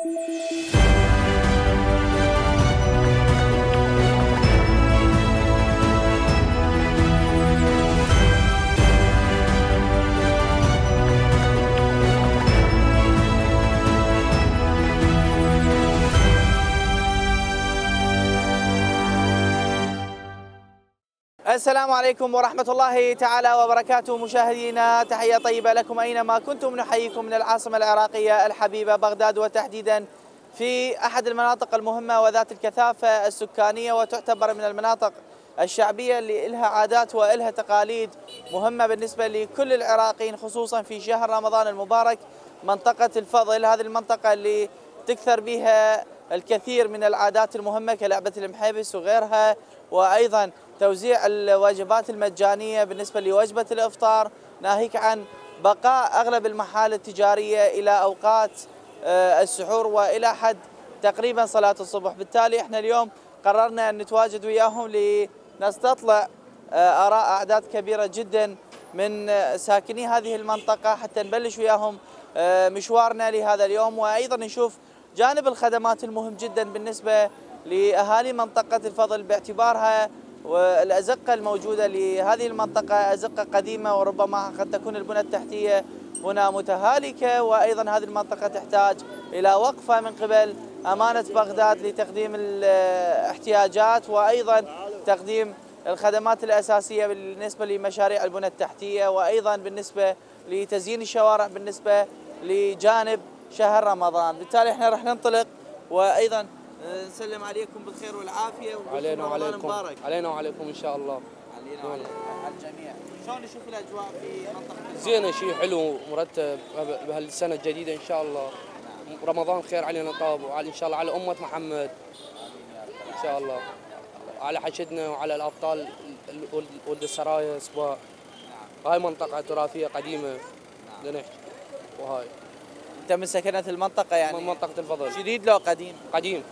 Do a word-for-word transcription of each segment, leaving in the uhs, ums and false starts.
السلام عليكم ورحمة الله تعالى وبركاته. مشاهدينا تحية طيبة لكم أينما كنتم، نحييكم من العاصمة العراقية الحبيبة بغداد، وتحديدا في أحد المناطق المهمة وذات الكثافة السكانية، وتعتبر من المناطق الشعبية اللي لها عادات وإلها تقاليد مهمة بالنسبة لكل العراقيين، خصوصا في شهر رمضان المبارك. منطقة الفضل، هذه المنطقة اللي تكثر بها الكثير من العادات المهمة كلعبة المحبس وغيرها، وأيضا توزيع الوجبات المجانية بالنسبة لوجبة الإفطار، ناهيك عن بقاء أغلب المحال التجارية إلى أوقات السحور وإلى حد تقريبا صلاة الصبح. بالتالي احنا اليوم قررنا أن نتواجد وياهم لنستطلع آراء أعداد كبيرة جدا من ساكني هذه المنطقة، حتى نبلش وياهم مشوارنا لهذا اليوم، وأيضا نشوف جانب الخدمات المهم جدا بالنسبة لأهالي منطقة الفضل، باعتبارها والأزقة الموجودة لهذه المنطقة أزقة قديمة، وربما قد تكون البنى التحتية هنا متهالكة، وأيضا هذه المنطقة تحتاج إلى وقفة من قبل أمانة بغداد لتقديم الاحتياجات وأيضا تقديم الخدمات الأساسية بالنسبة لمشاريع البنى التحتية، وأيضا بالنسبة لتزيين الشوارع بالنسبة لجانب شهر رمضان. بالتالي احنا راح ننطلق وأيضا نسلم عليكم بالخير والعافية، علينا وعليكم مبارك. علينا وعليكم إن شاء الله. علينا وعلى الجميع. شلون نشوف الأجواء في منطقة زينة، شيء حلو مرتب بهالسنة الجديدة إن شاء الله. رمضان خير علينا طاب، وعلى إن شاء الله على أمة محمد إن شاء الله، على حشدنا وعلى الأبطال ولد السرايا سباع. هاي منطقة تراثية قديمة نحكي. وهاي أنت من سكنة المنطقة يعني؟ من منطقة الفضل. جديد لو قديم؟ قديم.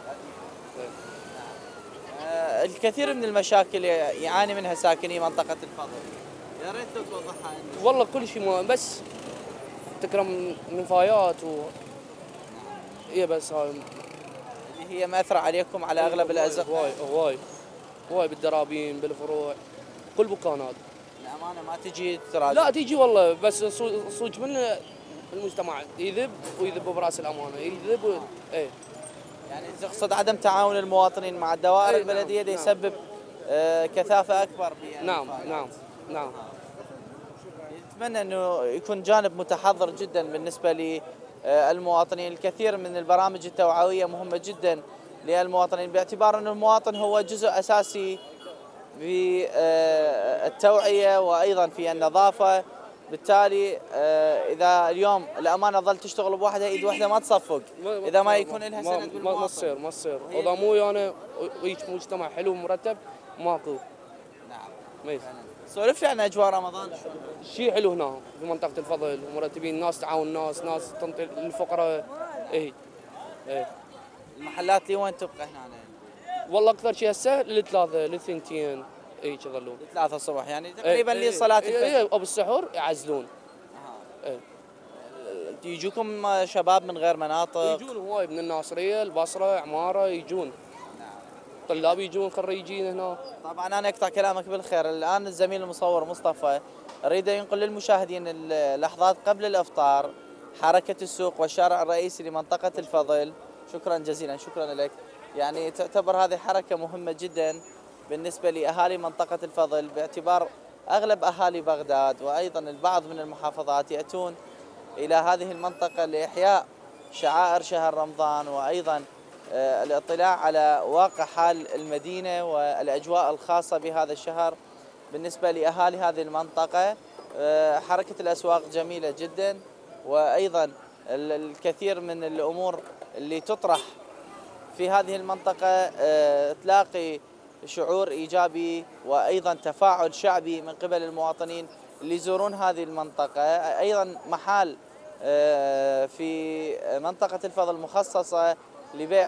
آه الكثير من المشاكل يعاني منها ساكني منطقة الفضل، يا ريت لو توضحها. والله كل شيء بس تكرم نفايات و هي بس هاي اللي هي مأثرة عليكم على أغلب الأزقة. هواي هواي هواي بالدرابين بالفروع كل بكانات. الأمانة ما تجي تراجع؟ لا تيجي والله، بس صوج من المجتمع يذب ويذب براس الأمانة يذب و... ايه. يعني تقصد عدم تعاون المواطنين مع الدوائر ايه البلدية نعم. يسبب آه كثافة أكبر بها. نعم نعم نعم. نتمنى أنه يكون جانب متحضر جدا بالنسبة للمواطنين. الكثير من البرامج التوعوية مهمة جدا للمواطنين، باعتبار أن المواطن هو جزء أساسي في التوعية وأيضا في النظافة. بالتالي إذا اليوم الأمانة ظل تشتغل بوحدها إيد واحدة ما تصفق إذا ما يكون لها سند بالمواطن. ما تصير ما تصير إذا مو أنا ويجي مجتمع حلو مرتب ماكو. نعم. ميز. سولف لي عن أجواء رمضان. شيء حلو هنا في منطقة الفضل، مرتبين، ناس تعاون الناس، ناس تنطي الفقراء. إيه إيه. المحلات لي وين تبقى هنا؟ والله أكثر شيء هسه للثلاثة للثنتين اي يظلون ثلاثة الصبح يعني تقريبا ايه لصلاة الفجر. اي اي ابو السحور يعزلون. اها. ايه. يجوكم شباب من غير مناطق؟ يجون هواي من الناصرية، البصرة، عمارة يجون. نعم. طلاب يجون، خريجين هنا. طبعا انا اقطع كلامك بالخير، الان الزميل المصور مصطفى اريد ينقل للمشاهدين اللحظات قبل الافطار، حركة السوق والشارع الرئيسي لمنطقة الفضل. شكرا جزيلا، شكرا لك. يعني تعتبر هذه حركة مهمة جدا بالنسبة لأهالي منطقة الفضل، باعتبار أغلب أهالي بغداد وأيضا البعض من المحافظات يأتون إلى هذه المنطقة لإحياء شعائر شهر رمضان، وأيضا الاطلاع على واقع حال المدينة والأجواء الخاصة بهذا الشهر. بالنسبة لأهالي هذه المنطقة حركة الأسواق جميلة جدا، وأيضا الكثير من الأمور اللي تطرح في هذه المنطقة تلاقي شعور إيجابي وأيضا تفاعل شعبي من قبل المواطنين اللي يزورون هذه المنطقة. أيضا محال في منطقة الفضل مخصصة لبيع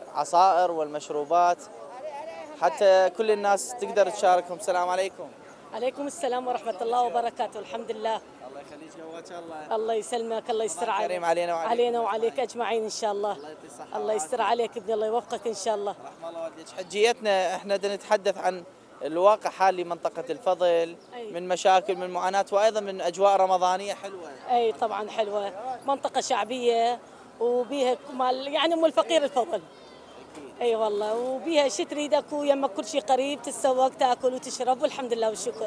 العصائر والمشروبات حتى كل الناس تقدر تشاركهم. السلام عليكم. عليكم السلام ورحمة الله وبركاته. الحمد لله. الله يخليك قوات الله. الله يسلمك، الله يستر عليك. كريم علينا وعليك. علينا وعليك أجمعين إن شاء الله. الله يعطيك الصحة. الله يستر عليك ابني، الله يوفقك إن شاء الله. رحم الله والديك. حجيتنا احنا بدنا نتحدث عن الواقع حالي منطقة الفضل، أي. من مشاكل، من معاناة، وأيضا من أجواء رمضانية حلوة. أي طبعا حلوة، منطقة شعبية وبيها مال يعني أم الفقير الفضل. اي والله، وبيها شي تريدك ويمك كل شيء قريب، تتسوق تاكل وتشرب والحمد لله والشكر.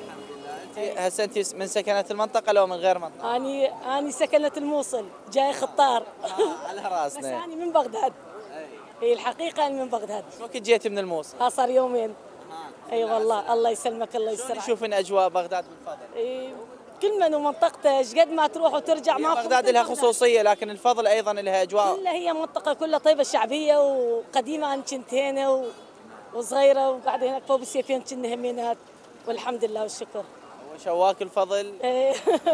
هسه انت من سكنة المنطقة لو من غير منطقة؟ اني اني سكنة الموصل، جاي خطار. آه على بس راسنا. اني من بغداد. اي الحقيقة اني من بغداد. شو وقت جيتي من الموصل؟ ها صار يومين. آه. اي والله، الله يسلمك، الله شلون يستر. تشوفين اجواء بغداد بالفضل؟ اي كل من ومنطقته ايش قد ما تروح وترجع ما بغداد لها خصوصية، لكن الفضل ايضا لها اجواء. كلها هي منطقة كلها طيبة شعبية وقديمة. انا كنت هنا و... وصغيرة وقاعدة هناك فوق السيفين كنا همينات والحمد لله والشكر. هو شواك الفضل إيه.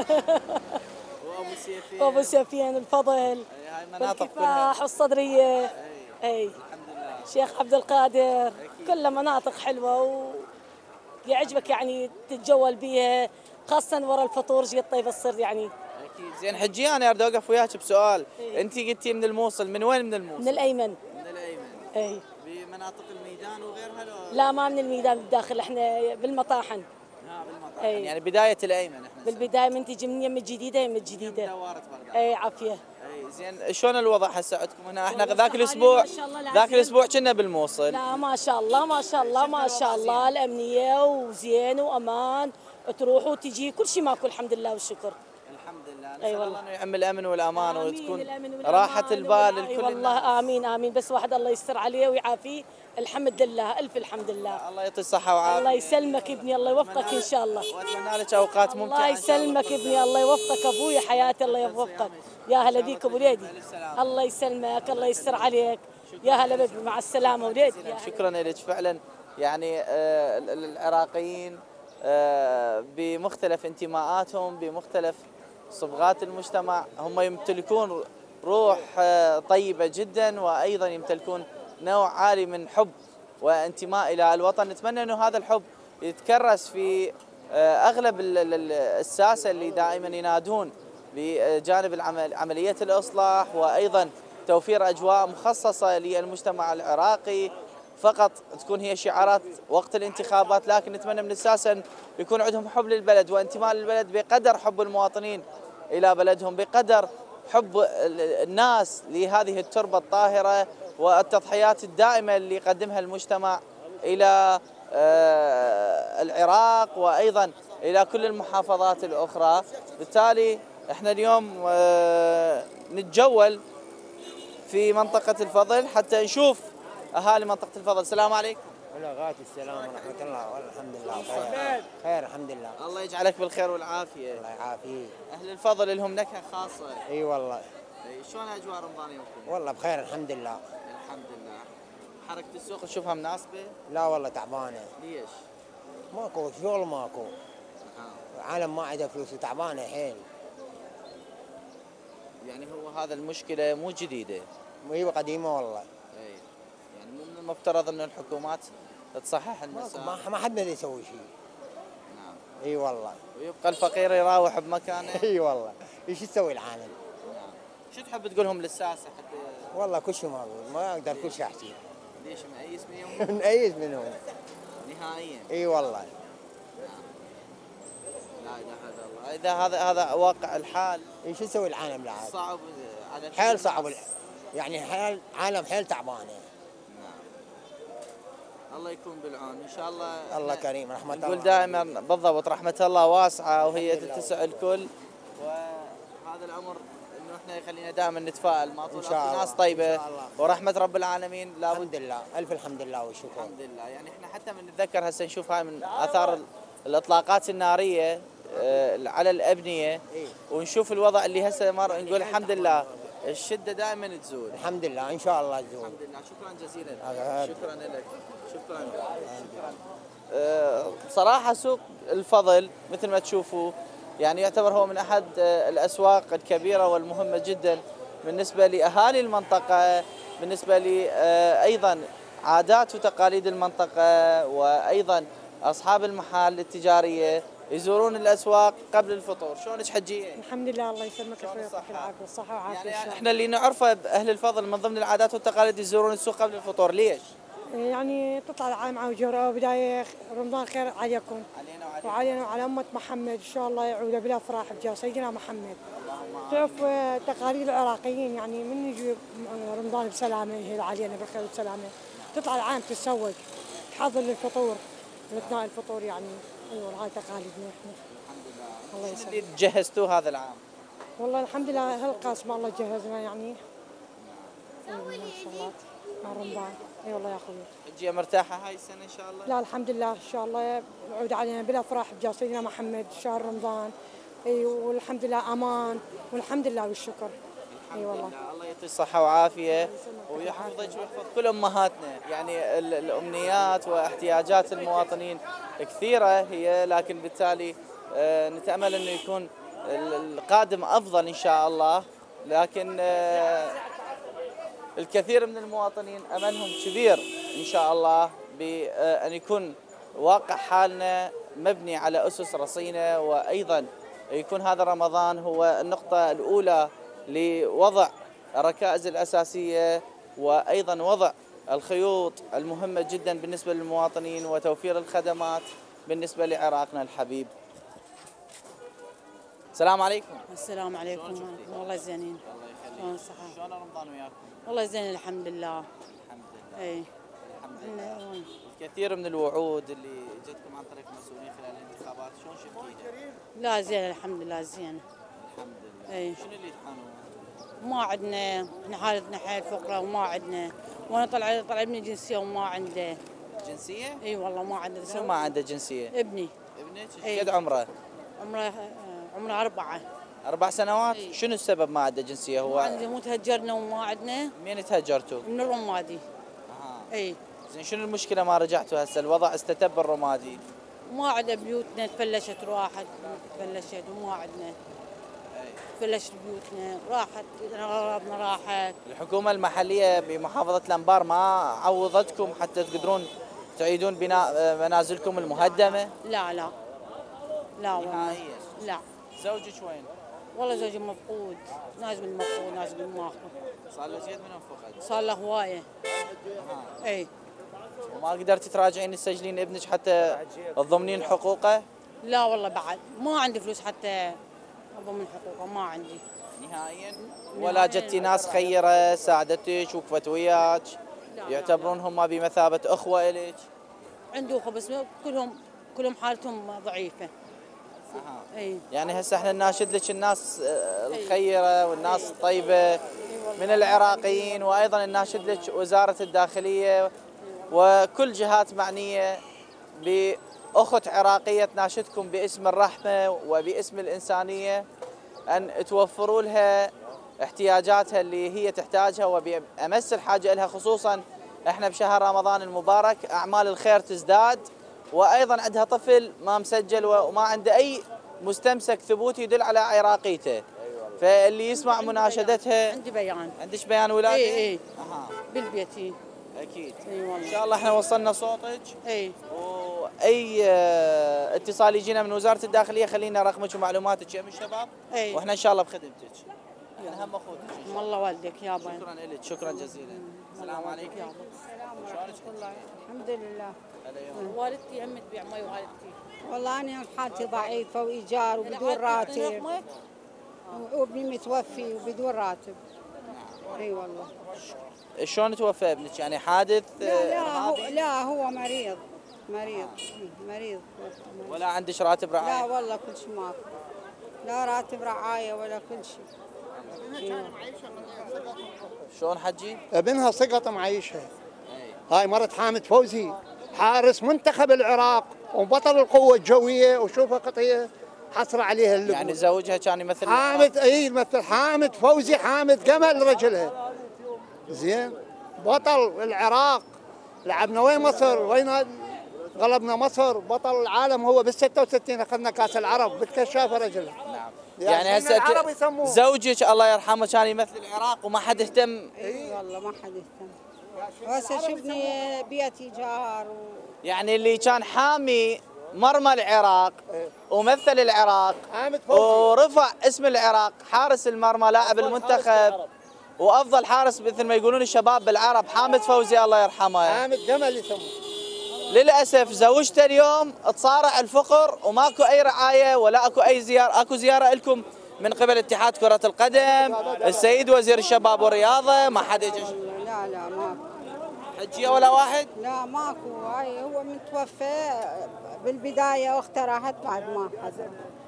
وابو سيفين وابو سفيان الفضل، هاي مناطق كلها. والكفاح والصدريه. اي الحمد لله. شيخ عبد القادر، كلها مناطق حلوه ويعجبك يعني تتجول بيها، خاصه ورا الفطور جي الطيبه تصير يعني. اكيد. زين حجي انا اريد اوقف وياك بسؤال. إيه. انت قلتي من الموصل، من وين من الموصل؟ من الايمن. من الايمن. اي بمناطق الميدان وغيرها لو؟ لا ما من الميدان بالداخل، احنا بالمطاحن. ها بالمطاحن. أي. يعني بداية الايمن احنا. بالبدايه من تجي من يم الجديده يم الجديده. دوارة بغداد. اي عافيه. اي زين. شلون الوضع هسه عندكم هنا؟ احنا والله ذاك الصحة الاسبوع ما شاء الله ذاك العافية. الاسبوع كنا بالموصل. لا ما شاء الله ما شاء الله ما شاء الله، الامنيه وزين وامان، تروح وتجي كل شيء ماكو الحمد لله والشكر. الحمد لله. أي نسأل والله. الله انه يعم الامن والامان آمين، وتكون الأمن والأمان راحة البال ويا- لكل أي الناس. والله امين امين، بس واحد الله يستر عليه ويعافيه، الحمد لله الف الحمد لله. الله يعطي الصحة والعافية. الله يسلمك ابني، الله يوفقك ان شاء الله. واتمنى لك اوقات ممتعة. الله إن شاء الله. يسلمك ابني، الله يوفقك ابوي حياتي، الله يوفقك. يا هلا بيك ابو وليدي. السلامة. الله يسلمك، الله يستر عليك. يا هلا بك، مع السلامه وليدي. يا هلا. شكرا لك فعلا. يعني آه، العراقيين آه، بمختلف انتماءاتهم، بمختلف صبغات المجتمع، هم يمتلكون روح آه، طيبة جدا، وأيضا يمتلكون نوع عالي من حب وانتماء إلى الوطن. نتمنى أنه هذا الحب يتكرس في آه، أغلب ال- ال- الساسة اللي دائما ينادون بجانب العمل عملية الإصلاح، وأيضا توفير أجواء مخصصة للمجتمع العراقي، فقط تكون هي شعارات وقت الانتخابات. لكن نتمنى من الساسة أن يكون عندهم حب للبلد وانتماء للبلد بقدر حب المواطنين إلى بلدهم، بقدر حب ال- الناس لهذه التربة الطاهرة، والتضحيات الدائمة اللي يقدمها المجتمع إلى آه، العراق وأيضا إلى كل المحافظات الأخرى. بالتالي احنا اليوم آه، نتجول في منطقة الفضل حتى نشوف أهالي منطقة الفضل. السلام عليكم. ولغات السلام ورحمة الله والحمد لله خير. خير الحمد لله. الله يجعلك بالخير والعافية. الله يعافيك. أهل الفضل لهم نكهة خاصة. اي والله. إي، شلون أجواء رمضانية وكذا؟ والله بخير الحمد لله. الحمد لله. حركة السوق تشوفها مناسبة؟ لا والله تعبانة. ليش؟ ماكو شغل ماكو. آه. العالم ما عنده فلوس وتعبانة حيل. يعني هو هذا المشكلة مو جديدة. هي قديمة والله. إي. يعني مو من المفترض أن الحكومات تصحح ماكو المسار. ما ما حد يسوي شيء. نعم. اي والله. ويبقى الفقير يراوح بمكانه. اي والله. ايش تسوي العالم؟ شو تحب تقولهم للساسة حتى؟ والله كل شيء ما أقول، ما اقدر كل شيء احكي. ليش مأيس منهم؟ نأيس منهم. نهائيا. اي والله. لا اله الا الله. اذا هذا هذا واقع الحال ايش تسوي العالم العالم؟ صعب على كل حيل صعب الناس. يعني حيل عالم حيل تعبانة. الله يكون بالعون ان شاء الله. الله كريم رحمة الله. نقول دائما بالضبط رحمة الله واسعة وهي الحمد لله. تتسع الكل، وهذا الامر انه احنا يخلينا دائما نتفائل، ما طول إن شاء الله. ناس طيبة إن شاء الله. ورحمة رب العالمين لابد. الحمد لله الف الحمد لله والشكر. الحمد لله. يعني احنا حتى من نتذكر هسه نشوف هاي من اثار ال- الاطلاقات النارية آه، على الابنية، إيه. ونشوف الوضع اللي هسه مر، نقول الحمد لله الشدة دائما تزول. الحمد لله ان شاء الله تزول. الحمد لله. شكرا جزيلا. هذا- شكرا لك. شكرا. أه، بصراحة سوق الفضل مثل ما تشوفوا يعني يعتبر هو من أحد أه، الأسواق الكبيرة والمهمة جدا بالنسبة لأهالي المنطقة، بالنسبة لي أه، أيضا عادات وتقاليد المنطقة، وأيضا اصحاب المحال التجاريه يزورون الاسواق قبل الفطور، شلونك حجيه؟ الحمد لله الله يسلمك ويعطيك العافيه والصحه والعافيه. يعني احنا اللي نعرفه باهل الفضل من ضمن العادات والتقاليد يزورون السوق قبل الفطور، ليش؟ يعني تطلع العام عوجره وبدايه رمضان خير عليكم علينا وعليكم وعلينا وعلى امه محمد، ان شاء الله يعود بلا فرح بجاه سيدنا محمد. تعرف تقاليد العراقيين يعني من يجي رمضان بسلامه يهل علينا بالخير والسلامه، تطلع العام تتسوق تحضر للفطور اثناء الفطور يعني. ايوه هاي تقاليدنا احنا. الحمد لله. الله يسلمك. اللي جهزتوه هذا العام؟ والله الحمد لله هالقاسم الله جهزنا يعني. ايوه ما شاء الله مع رمضان. اي والله يا اخوي. حجيه مرتاحه هاي السنه ان شاء الله؟ لا الحمد لله ان شاء الله يعود علينا بلا فرح بجاه سيدنا محمد شهر رمضان. اي والحمد لله امان والحمد لله والشكر. اي والله. الله يعطيك صحه وعافيه ويحفظك ويحفظ كل امهاتنا، يعني الامنيات واحتياجات المواطنين كثيره هي، لكن بالتالي نتامل انه يكون القادم افضل ان شاء الله، لكن الكثير من المواطنين املهم كبير ان شاء الله بان يكون واقع حالنا مبني على اسس رصينه، وايضا يكون هذا رمضان هو النقطه الاولى لوضع الركائز الاساسيه وايضا وضع الخيوط المهمه جدا بالنسبه للمواطنين وتوفير الخدمات بالنسبه لعراقنا الحبيب. السلام عليكم. السلام عليكم. والله زينين. الله يخليك. شلون رمضان وياكم؟ والله زين الحمد لله. الحمد لله. اي الحمد لله. الكثير من الوعود اللي جتكم عن طريق المسؤولين خلال الانتخابات شلون شفتيها؟ لا زين الحمد لله زين. الحمد لله. اي شنو اللي يطحنون؟ ما عندنا، احنا حالتنا حيل فقره وما عندنا، وانا طلع طلع ابني جنسيه وما عنده. جنسيه؟ اي والله ما عنده. شنو ما عنده جنسيه؟ ابني. ابنك ايش قد عمره؟ عمره عمره أربعة. أربع سنوات؟ أي. شنو السبب ما عنده جنسية هو؟ ما عندي مو تهجرنا وما عندنا. منين تهجرتوا؟ من الرمادي. اها. اي. زين شنو المشكلة ما رجعتوا هسه الوضع استتب بالرمادي؟ ما عندنا بيوتنا تفلشت راحت تفلشت وما عندنا. اي. فلشت بيوتنا راحت اغراضنا راحت. الحكومة المحلية بمحافظة الأنبار ما عوضتكم حتى تقدرون تعيدون بناء منازلكم المهدمة؟ لا لا. لا والله. نهائيا. لا. زوجك وين؟ والله زوجي مفقود، ناس من مفقود ناس من ماخذ. صار له زيد منهم فقد؟ صار له هوايه. اها. اي. وما قدرتي تراجعين تسجلين ابنك حتى تضمنين حقوقه؟ لا والله بعد ما عندي فلوس حتى اضمن حقوقه ما عندي. نهائيا؟ ولا جتي ناس خيره ساعدتك وقفت وياك يعتبرونهم بمثابه اخوه الك؟ عندي اخوه بس كلهم كلهم حالتهم ضعيفه. اها. اي. يعني هسه احنا نناشد لك الناس الخيره والناس الطيبه من العراقيين، وايضا نناشد لك وزاره الداخليه وكل جهات معنيه باخت عراقيه تناشدكم باسم الرحمه وباسم الانسانيه ان توفروا لها احتياجاتها اللي هي تحتاجها وبامس الحاجه لها، خصوصا احنا بشهر رمضان المبارك اعمال الخير تزداد، وايضا عندها طفل ما مسجل وما عنده اي مستمسك ثبوت يدل على عراقيته، فاللي يسمع مناشدتها. عندي بيان. عندك بيان ولاده؟ اي اي. اها. بالبيتي. اكيد. اي والله. ان شاء الله احنا وصلنا صوتك. اي. واي اه اتصال يجينا من وزاره الداخليه خلينا رقمك ومعلوماتك يا من الشباب. اي. واحنا ان شاء الله بخدمتك. احنا هم اخوتك. والله والدك يابا. شكرا لك، شكرا جزيلا. السلام عليكم. شلونك؟ الحمد لله. والدتي هم تبيع مي والدتي. والله أنا حالتي ضعيفة وإيجار وبدون راتب وابني متوفي وبدون راتب. اي والله. شلون توفى ابنك؟ يعني حادث؟ لا لا هو لا هو مريض مريض مريض. ولا عندك راتب رعاية؟ لا والله كل شيء ماكو، لا راتب رعاية ولا كل شيء. شلون حجي؟ ابنها سقط معيشها. هاي مرت حامد فوزي حارس منتخب العراق وبطل القوة الجوية، وشوفها قطية حصر عليها اللبن. يعني زوجها كان يمثل حامد؟ اي يمثل حامد فوزي، حامد قمل رجلها. زين بطل العراق، لعبنا وين مصر، وين غلبنا مصر، بطل العالم هو بال ستة وستين اخذنا كاس العرب بالكشافه رجلها. نعم. يعني هسه زوجك الله يرحمه كان يمثل العراق وما حد اهتم؟ اي والله ما حد اهتم. وهسه شفني بيت ايجار و... يعني اللي كان حامي مرمى العراق ومثل العراق حامد فوزي ورفع اسم العراق، حارس المرمى لاعب المنتخب وافضل حارس مثل ما يقولون الشباب بالعرب، حامد فوزي الله يرحمه. حامد جمل يسموه. للاسف زوجته اليوم تصارع الفقر وماكو اي رعايه ولا اكو اي زياره، اكو زياره لكم من قبل اتحاد كره القدم، السيد وزير الشباب والرياضه، ما حد يجي؟ لا لا ماكو حجيه ولا واحد؟ لا ماكو. هاي هو متوفى بالبدايه واختها راحت بعد ما حزن.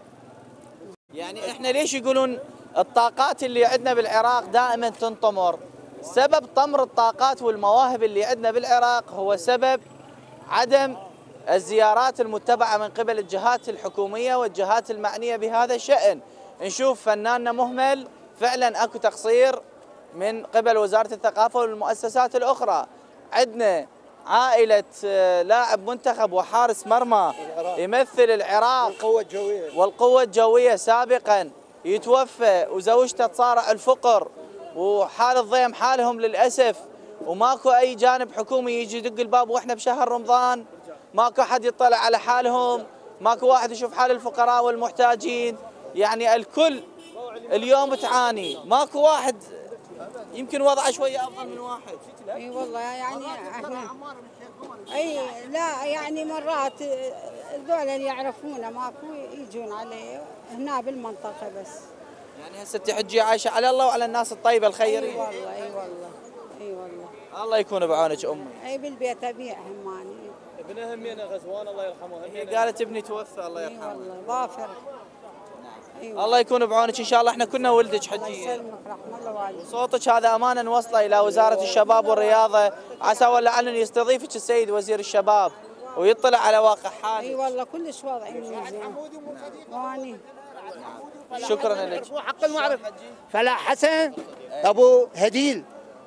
يعني احنا ليش يقولون الطاقات اللي عندنا بالعراق دائما تنطمر؟ سبب طمر الطاقات والمواهب اللي عندنا بالعراق هو سبب عدم الزيارات المتبعة من قبل الجهات الحكومية والجهات المعنية بهذا الشأن. نشوف فناننا مهمل، فعلا اكو تقصير من قبل وزارة الثقافة والمؤسسات الأخرى. عندنا عائلة لاعب منتخب وحارس مرمى يمثل العراق والقوة الجوية والقوة الجوية سابقا يتوفى وزوجته تصارع الفقر وحال الضيم حالهم للأسف، وماكو أي جانب حكومي يجي يدق الباب وإحنا بشهر رمضان، ماكو أحد يطلع على حالهم، ماكو واحد يشوف حال الفقراء والمحتاجين. يعني الكل اليوم تعاني، ماكو واحد يمكن وضعه شوية أفضل من واحد. اي والله يعني احنا اي لا يعني مرات الذول اللي يعرفونا ماكو يجون علي هنا بالمنطقة بس. يعني هسه تحجي عايشة على الله وعلى الناس الطيبة الخيرين. اي والله اي والله اي والله. الله يكون بعونك أمي. اي بالبيت ابيع هماني. ابنها همينه غزوان الله يرحمه. هي قالت ابني توفى الله يرحمه. اي والله ظافر. أيوة. الله يكون بعونك ان شاء الله، احنا كنا ولدك حجيه. الله يسلمك رحم الله والديك. وصوتك هذا امانه نوصله الى وزاره الشباب والرياضه، عسى ولعل يستضيفك السيد وزير الشباب ويطلع على واقع حالك. اي والله كلش وضعي من زين. واني شكرا لك. حق المعرفة فلاح حسن ابو هديل،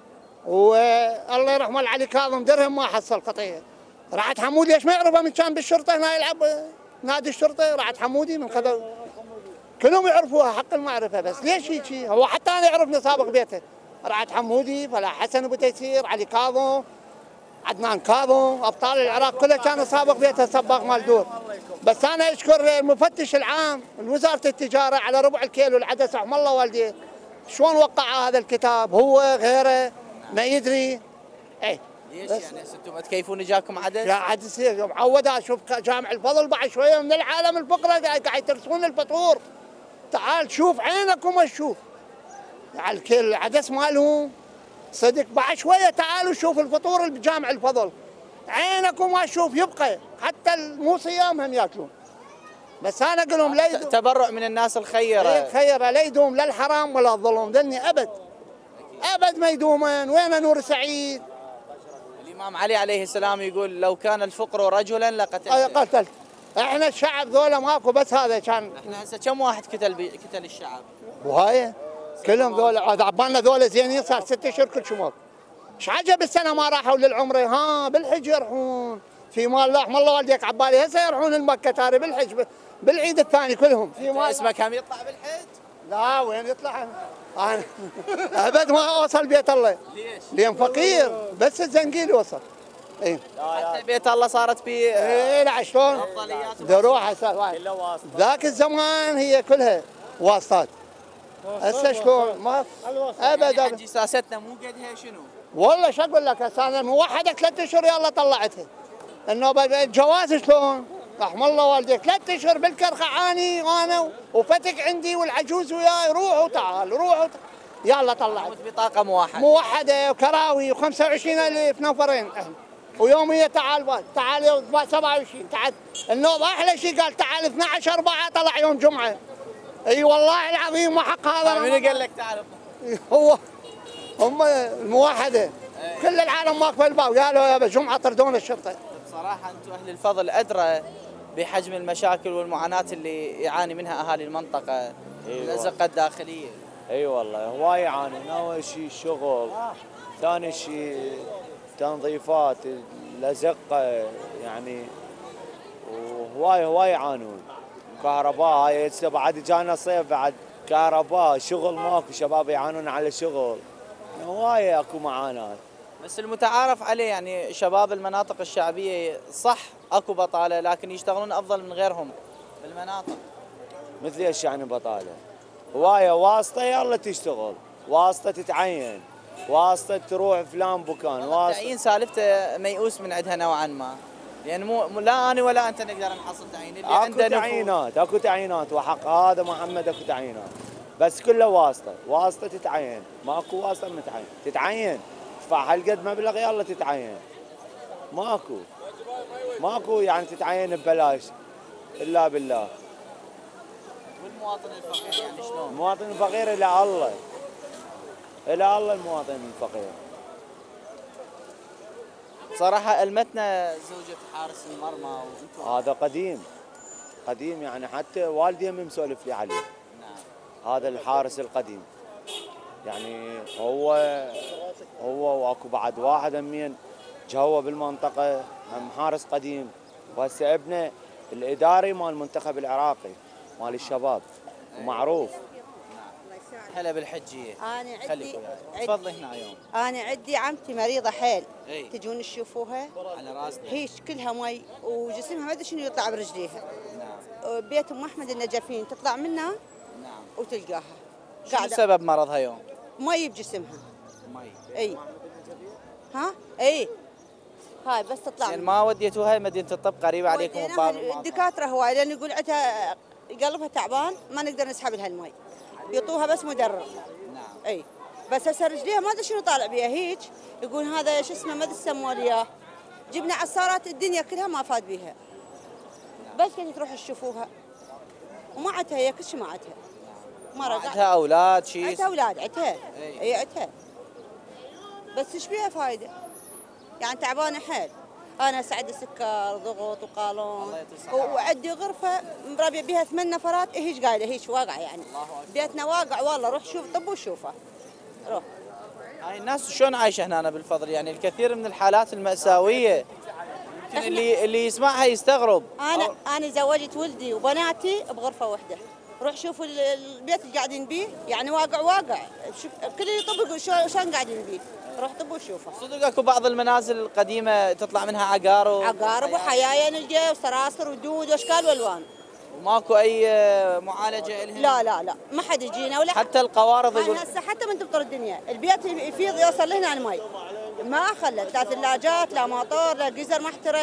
والله يرحمه العلي كاظم درهم ما حصل قطيه. راحت حمودي ليش ما يعرفه من كان بالشرطه هنا يلعب نادي الشرطه، راحت حمودي من خذ كلهم يعرفوها حق المعرفة، بس ليش هيك؟ هو حتى أنا يعرفني سابق بيته. رعد حمودي، فلاح حسن أبو تيسير، علي كاظم، عدنان كاظم، أبطال العراق كلها كانوا سابق بيته سباق مال دور. بس أنا أشكر المفتش العام لوزارة التجارة على ربع الكيلو العدس رحم الله والديه. شلون وقع هذا الكتاب؟ هو غيره ما يدري. إيه ليش يعني انتم ما تكيفون جاكم عدس؟ لا عدس معود اشوف جامع الفضل بعد شويه من العالم الفقراء قاعد يترسون الفطور. تعال شوف عينك وما تشوف. على الكل العدس مالهم صدق بعد شويه تعالوا شوف الفطور اللي بجامع الفضل. عينك وما تشوف يبقى حتى مو صيام هم ياكلون. بس انا اقول لهم لا يدوم تبرع من الناس الخيره. ايه خيره لا يدوم لا الحرام ولا الظلم ذني ابد. ابد ما يدومن. وين نور سعيد؟ الإمام علي عليه السلام يقول لو كان الفقر رجلا لقتلته. اي قتلت. احنا الشعب ذولا ماكو بس هذا كان. احنا هسه كم واحد قتل بي... قتل الشعب؟ وهاي كلهم ذولا عبالنا ذولا زينين صار ست اشهر كل شمال. ايش عجب السنه ما راحوا للعمره؟ ها بالحج يروحون في مال الله رحم الله والديك عبالي هسه يروحون المكه تاري بالحج بالعيد الثاني كلهم. في مال اسمك هم يطلع بالحج؟ لا وين يطلع؟ انا ابد ما اوصل بيت الله. ليش؟ لان فقير بس الزنقيل وصل. اي حتى بيت الله صارت فيه اي لا شلون؟ افضليات دروح ذاك الزمان هي كلها واسطات. هسه شلون؟ ما ابدا يعني ساستنا مو قدها شنو؟ والله ايش اقول لك هسه انا موحده ثلاث اشهر يلا طلعتها. النوبه الجواز شلون؟ رحم الله والديك ثلاث اشهر بالكرخه عاني انا وفتك عندي والعجوز وياي روحوا تعال روحوا تعال. يلا طلعت بطاقه موحده موحده وكراوي وخمسة وعشرين ألف نفرين احنا ويوميه تعال تعال سبعة وعشرين تعال. النوبه احلى شيء قال تعال اثني عشر أربعة طلع يوم جمعه. اي والله العظيم ما حق هذا. من قال لك تعال؟ هو هم الموحده كل العالم واقفه الباب قالوا يا جمعه طردون الشرطه. بصراحه انتم اهل الفضل ادرى بحجم المشاكل والمعاناه اللي يعاني منها اهالي المنطقه. الازقه الداخليه. اي والله هواي يعانون. اول شيء الشغل، ثاني شيء تنظيفات الازقه يعني، وهواي هواي يعانون. كهرباء هاي هسه بعد جانا صيف بعد كهرباء شغل ماكو، شباب يعانون على شغل. هواي اكو معاناه. بس المتعارف عليه يعني شباب المناطق الشعبيه صح اكو بطاله لكن يشتغلون افضل من غيرهم بالمناطق. مثل ايش يعني بطاله؟ هوايه واسطه يلا تشتغل، واسطه تتعين، واسطه تروح فلان بكان، واسطه التعيين سالفته ميؤوس من عندها نوعا ما، يعني مو لا انا ولا انت نقدر نحصل تعيين، اللي عنده اكو تعيينات، اكو تعيينات وحق هذا محمد اكو تعيينات، بس كلها واسطه، واسطه تتعين، ماكو واسطه متعين، تتعين تدفع هالقد مبلغ يلا تتعين. ماكو ماكو يعني تتعين ببلاش الا بالله. والمواطن الفقير يعني شلون؟ المواطن الفقير الى الله، الى الله المواطن الفقير. صراحه المتنا زوجة حارس المرمى وانتم هذا قديم قديم يعني حتى والدي هم مسولف لي عليه. نعم. هذا الحارس القديم يعني هو هو واكو بعد واحد همين جهوه بالمنطقه هم حارس قديم، وهسه ابنه الاداري مال المنتخب العراقي مال الشباب ومعروف. هلا بالحجيه. انا عندي تفضلي هنا يوم. انا عندي عمتي مريضه حيل. اي تجون تشوفوها؟ على راسنا. هيش كلها مي وجسمها ما ادري شنو يطلع برجليها. نعم. بيت ام احمد النجفين تطلع منها. نعم. وتلقاها شنو سبب مرضها يوم؟ مي بجسمها. مي. اي. ها؟ اي. هاي بس تطلع. يعني ما وديتوها مدينه الطب قريبه عليكم بباب الدكاتره هواي لان يقول عندها قلبها تعبان ما نقدر نسحب لها المي. يعطوها بس مدرر. نعم. اي. بس هسه رجليها ما ادري شنو طالع بيها هيك، يقول هذا شو اسمه ما ادري سموه لي اياه. جبنا عصارات الدنيا كلها ما فاد بيها. بس كنت تروح تشوفوها. وما عندها هي كل شيء ما عندها. مرض. عندها اولاد شيء؟ عندها اولاد عندها. اي عندها. بس ايش بيها فايده؟ يعني تعبانه حيل. انا سعد سكر ضغط وقولون وعندي غرفه مربيه بها ثمان نفرات هيش قاعده هيش واقعه يعني. بيتنا واقع والله روح شوف طب وشوفه. روح. هاي الناس شلون عايشه هنا بالفضل؟ يعني الكثير من الحالات المأساوية اللي اللي يسمعها يستغرب. انا انا زوجت ولدي وبناتي بغرفه واحده. روح شوف البيت اللي قاعدين بيه يعني واقع واقع. شوف كل يطبق شلون قاعدين بيه. روح طب وشوفه. صدق اكو بعض المنازل القديمه تطلع منها عقارب عقارب وحيايا نلقى وسراسر ودود واشكال والوان. وماكو اي معالجه لها؟ لا لا لا ما حد يجينا ولا حتى القوارض يقول هسه حتى من تبطر الدنيا البيت يفيض يوصل لهنا المي ما خلت لا ثلاجات لا مطور لا جيزر ما احترق.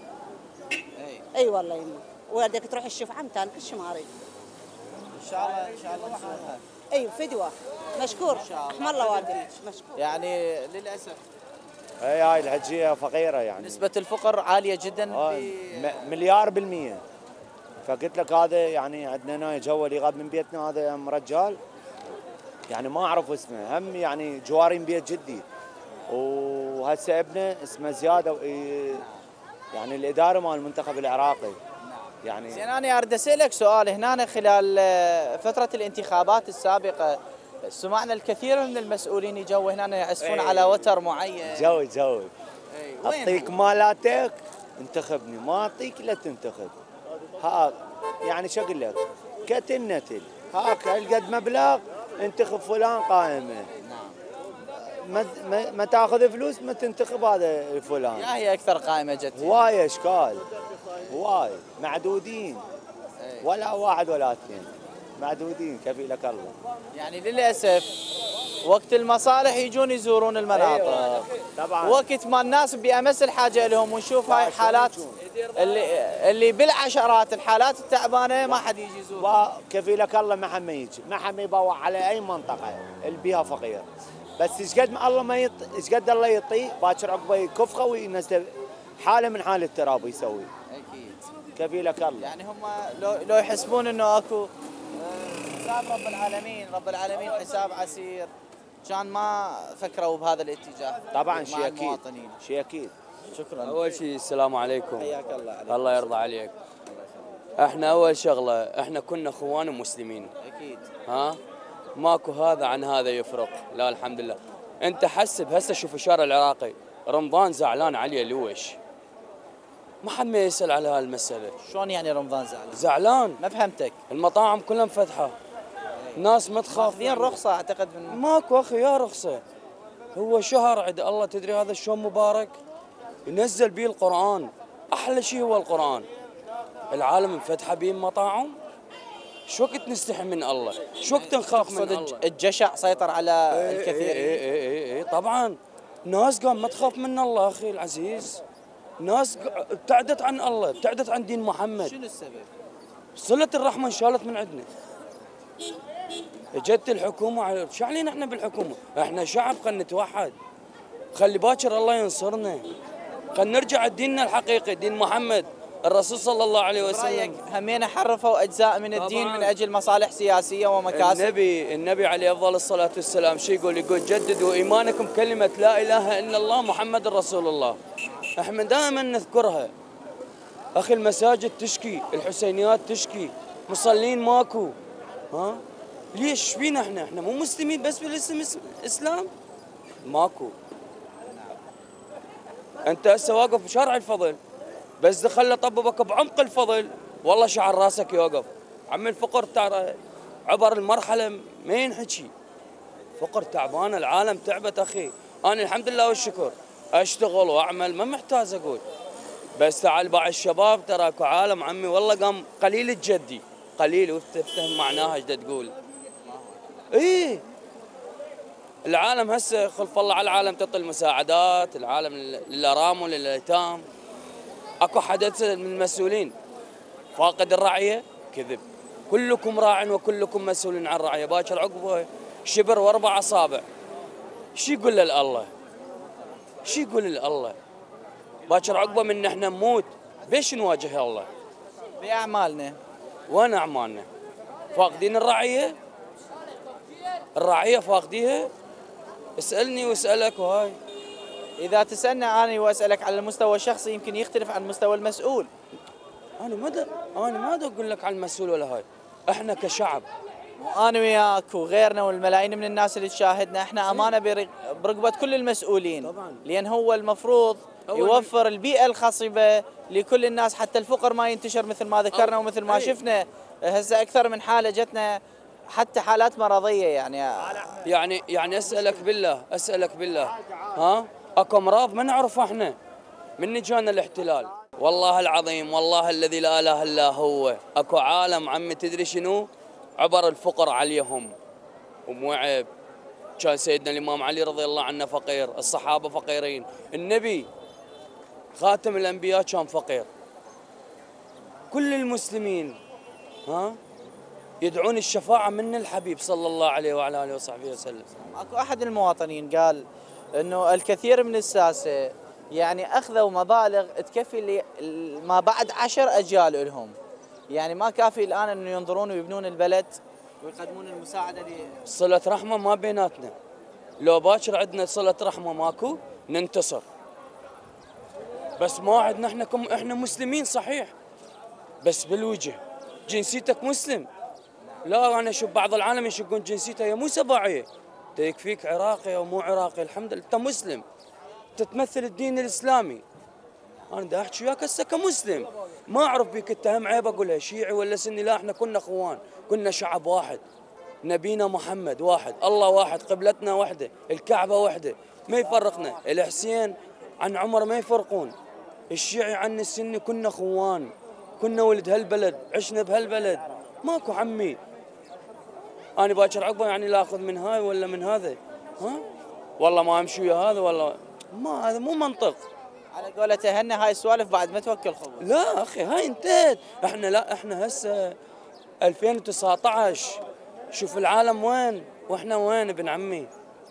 اي اي والله يمه ولدك تروح تشوف عمتان كل شيء ما اريد. ان شاء الله ان شاء الله نزورها. اي فدوه مشكور احمر الله والديك مشكور. يعني للاسف اي هاي الحجيه فقيره يعني نسبه الفقر عاليه جدا ب... مليار بالمية. فقلت لك هذا يعني عندنا هنا جو اللي غاب من بيتنا هذا هم رجال يعني ما اعرف اسمه هم يعني جوارين بيت جدي وهسه ابنه اسمه زياد يعني الاداره مال المنتخب العراقي. يعني زين انا اريد اسالك سؤال هنا خلال فتره الانتخابات السابقه سمعنا الكثير من المسؤولين يجوا هنا يعزفون ايه على وتر معين. جوي جوي اعطيك مالاتك انتخبني ما اعطيك لا تنتخب. ها يعني شو اقول لك كتنتل هاك هالقد مبلغ انتخب فلان قائمه. ما ما تاخذ فلوس ما تنتخب هذا فلان. يا هي اكثر قائمه جت هواي اشكال هواي معدودين ولا واحد ولا اثنين معدودين كفيلك الله. يعني للاسف وقت المصالح يجون يزورون المناطق. أيوة. طبعا وقت ما الناس بامس الحاجه لهم ونشوف هاي حالات اللي اللي بالعشرات الحالات التعبانه ما حد يجي يزورها. كفيلك الله ما حد ما يجي ما حد ما يبوع على اي منطقه اللي بيها فقير. بس ايش قد ما الله ما يط... ايش قد الله يعطيه باكر عقبه يكفخه وينزل حاله من حال التراب يسوي. اكيد كفيلك الله. يعني هم لو لو يحسبون انه اكو حساب رب العالمين رب العالمين حساب عسير كان ما فكروا بهذا الاتجاه. طبعا شيء اكيد شيء اكيد. شكرا. اول شيء السلام عليكم. حياك الله عليك. الله يرضى عليك. احنا اول شغله احنا كنا اخوان مسلمين. اكيد. ها ماكو هذا عن هذا يفرق. لا الحمد لله. انت حسب هسه شوف الشارع العراقي رمضان زعلان عليه لويش ما حد ما يسال على هالمساله. شلون يعني رمضان زعلان؟ زعلان ما فهمتك. المطاعم كلها مفتحه ناس ما تخاف ماخذين رخصه اعتقد من ماكو اخي يا رخصه هو شهر عند الله، تدري هذا شلون مبارك؟ ينزل به القرآن، أحلى شيء هو القرآن. العالم انفتح به مطاعم، شو وقت نستحي من الله؟ شو وقت نخاف من الله؟ الجشع سيطر على ايه الكثير. اي اي اي اي طبعا. ناس قام ما تخاف من الله اخي العزيز. ناس ابتعدت عن الله، ابتعدت عن دين محمد. شنو السبب؟ صلة الرحمة انشالت من عندنا. اجت الحكومة، شو علينا احنا بالحكومة؟ احنا شعب، خلينا نتوحد. خلي باكر الله ينصرنا. خلينا نرجع لديننا الحقيقي، دين محمد الرسول صلى الله عليه وسلم. برأيك همين حرفوا أجزاء من الدين من أجل مصالح سياسية ومكاسب؟ النبي النبي عليه أفضل الصلاة والسلام شو يقول؟ يقول جددوا إيمانكم كلمة لا إله إلا الله محمد رسول الله. احنا دائما نذكرها. أخي المساجد تشكي، الحسينيات تشكي، مصلين ماكو. ها؟ ليش فينا احنا؟ احنا مو مسلمين بس بالاسم إسلام؟ ماكو. أنت هسه واقف بشارع الفضل، بس دخل طببك بعمق الفضل والله شعر راسك يوقف. عم الفقر ترى عبر المرحله ما ينحكي. فقر تعبان، العالم تعبت اخي. انا الحمد لله والشكر اشتغل واعمل، ما محتاج اقول. بس تعال باع الشباب ترى اكو عالم عمي والله قام قليل الجدي، قليل وتفهم معناها ايش تقول. ايه العالم هسه خلف الله على العالم تعطي المساعدات، العالم للارامل للايتام. اكو حدث من المسؤولين فاقد الرعيه كذب. كلكم راع وكلكم مسؤول عن رعيه. باكر عقبه شبر واربع اصابع. شو يقول له الله؟ شو يقول الله؟ باكر عقبه من احنا نموت بيش نواجه الله؟ باعمالنا. وين اعمالنا؟ فاقدين الرعيه؟ الرعيه فاقديها؟ اسالني واسالك وهاي. إذا تسألنا أنا وأسألك على المستوى الشخصي يمكن يختلف عن مستوى المسؤول. أنا ما دا أنا ما دا أقول لك على المسؤول ولا هاي. إحنا كشعب. وأنا وياك وغيرنا والملايين من الناس اللي تشاهدنا، إحنا أمانة برقبة كل المسؤولين. طبعا. لأن هو المفروض يوفر البيئة الخصبة لكل الناس حتى الفقر ما ينتشر مثل ما ذكرنا ومثل ما شفنا هسه أكثر من حالة جتنا حتى حالات مرضية يعني. يعني يعني أسألك بالله أسألك بالله ها؟ اكو امراض ما نعرفها احنا من جانا الاحتلال. والله العظيم والله الذي لا اله الا هو اكو عالم عمي تدري شنو؟ عبر الفقر عليهم ومو عيب. كان سيدنا الامام علي رضي الله عنه فقير، الصحابه فقيرين، النبي خاتم الانبياء كان فقير. كل المسلمين ها يدعون الشفاعه من الحبيب صلى الله عليه وعلى اله وصحبه وسلم. اكو احد المواطنين قال انه الكثير من الساسه يعني اخذوا مبالغ تكفي ما بعد عشر اجيال لهم، يعني ما كافي الان انه ينظرون ويبنون البلد ويقدمون المساعده ل صله رحمه ما بيناتنا. لو باكر عندنا صله رحمه ماكو ننتصر. بس ما عندنا احنا كم احنا مسلمين صحيح بس بالوجه جنسيتك مسلم. لا انا اشوف بعض العالم يشقون جنسيته هي مو سباعيه، يكفيك عراقي او مو عراقي الحمد لله انت مسلم تتمثل الدين الاسلامي. انا دا احكي وياك هسه كمسلم ما اعرف بيك اتهم عيب اقولها شيعي ولا سني، لا احنا كنا اخوان، كنا شعب واحد، نبينا محمد واحد، الله واحد، قبلتنا واحده، الكعبه واحده، ما يفرقنا. الحسين عن عمر ما يفرقون، الشيعي عن السني، كنا اخوان، كنا ولد هالبلد، عشنا بهالبلد، ماكو عمي. انا باكر عقبه يعني لا اخذ من هاي ولا من هذا، ها؟ والله ما امشي ويا هذا والله ما، هذا مو منطق. على قولة هنا هاي السوالف بعد ما توكل خبز. لا اخي هاي انتهت، احنا لا احنا هسه ألفين وتسعة عشر شوف العالم وين واحنا وين ابن عمي.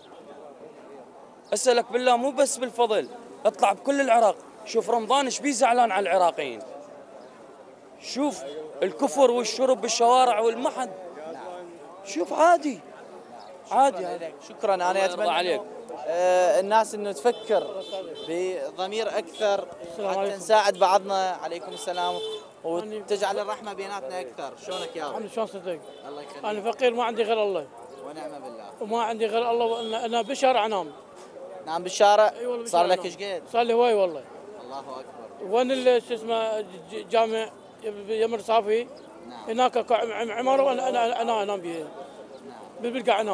اسالك بالله مو بس بالفضل، اطلع بكل العراق، شوف رمضان ايش بيه زعلان على العراقيين. شوف الكفر والشرب بالشوارع والمحن، شوف عادي عادي. شكرا, شكرا. انا اتمنى عليك. آه الناس انه تفكر بضمير اكثر حتى نساعد بعضنا. عليكم السلام. وتجعل الرحمه بيناتنا اكثر. شلونك يا ابو؟ انا شلون صدق؟ الله يخليك. انا فقير ما عندي غير الله ونعم بالله. وما عندي غير الله. انا بالشارع انام. نام بالشارع؟ أيوة صار لك ايش قد؟ صار لي هواي والله. الله اكبر. وين شو اسمه جامع يمر صافي؟ نعم. هناك عماره وانا انا انا انام بيها. بالقاع انام.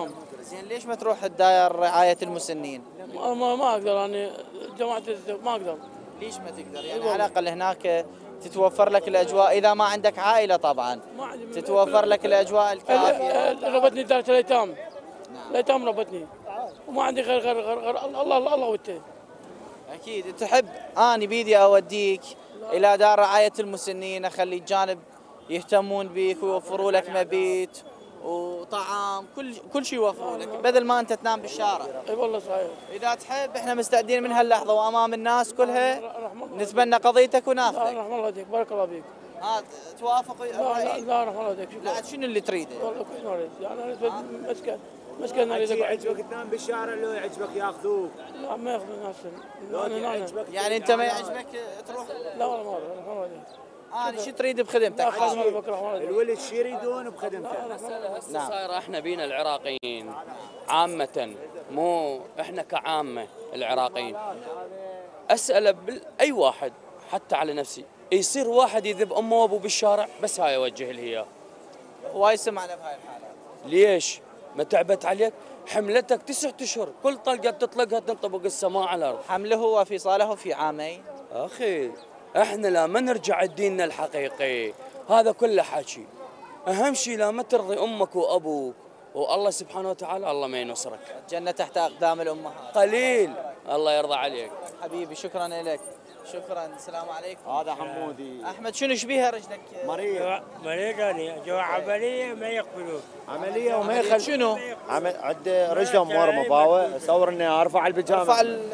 زين ليش ما تروح تداير رعايه المسنين؟ ما ما, ما اقدر انا جماعه ما اقدر. ليش ما تقدر؟ يعني على الاقل هناك تتوفر لك الاجواء اذا ما عندك عائله طبعا تتوفر لك الاجواء الكافيه. ربتني دارة الايتام. الايتام ربتني وما عندي غير غير غير, غير الله الله الله وانت. اكيد تحب اني بيدي اوديك الى دار رعايه المسنين، اخلي الجانب يهتمون بك ويوفروا لك مبيت وطعام، كل كل شيء يوفروا لك بدل ما انت تنام بالشارع. اي والله صحيح. اذا تحب احنا مستعدين من هاللحظه وامام الناس كلها نتبنى قضيتك وناخذك. لا رحم الله يهديك، بارك الله فيك. ها توافق الرأي؟ لا لا رحم الله يهديك. لا شنو اللي تريده؟ والله كل ما اريد، يعني انا مسكن مسكن اريد اقعد. يعجبك تنام بالشارع لو يعجبك ياخذوك؟ لا ما ياخذوا الناس. انا يعني انت ما يعجبك تروح؟ لا والله ما اريد، رحم الله يهديك. انا شو تريد بخدمتك؟ الولد شو يريدون بخدمته؟ هسه صاير احنا بينا العراقيين عامة، مو احنا كعامة العراقيين. اسأل اي واحد حتى على نفسي، يصير واحد يذب امه وابوه بالشارع بس هاي اوجه لي اياه. وايد سمعنا بهاي الحالات. ليش؟ ما تعبت عليك؟ حملتك تسعة اشهر، كل طلقة بتطلقها تنطبق السماء على الارض. حمله وفصاله في عامين. اخي احنا لا ما نرجع لديننا الحقيقي، هذا كله حكي. اهم شيء لا ما ترضي امك وابوك، والله سبحانه وتعالى الله ما ينصرك. الجنة تحت اقدام الامهات. قليل الله يرضى عليك. حبيبي شكرا لك. شكرا. السلام عليكم. هذا حمودي. احمد شنو شبيها رجلك؟ مريض. مريض انا جوا عمليه ما يقبلون. عمليه وما يخل شنو؟ عمل عند رجله مورمه باوه، اصور اني ارفع البيجامه. ارفع ال...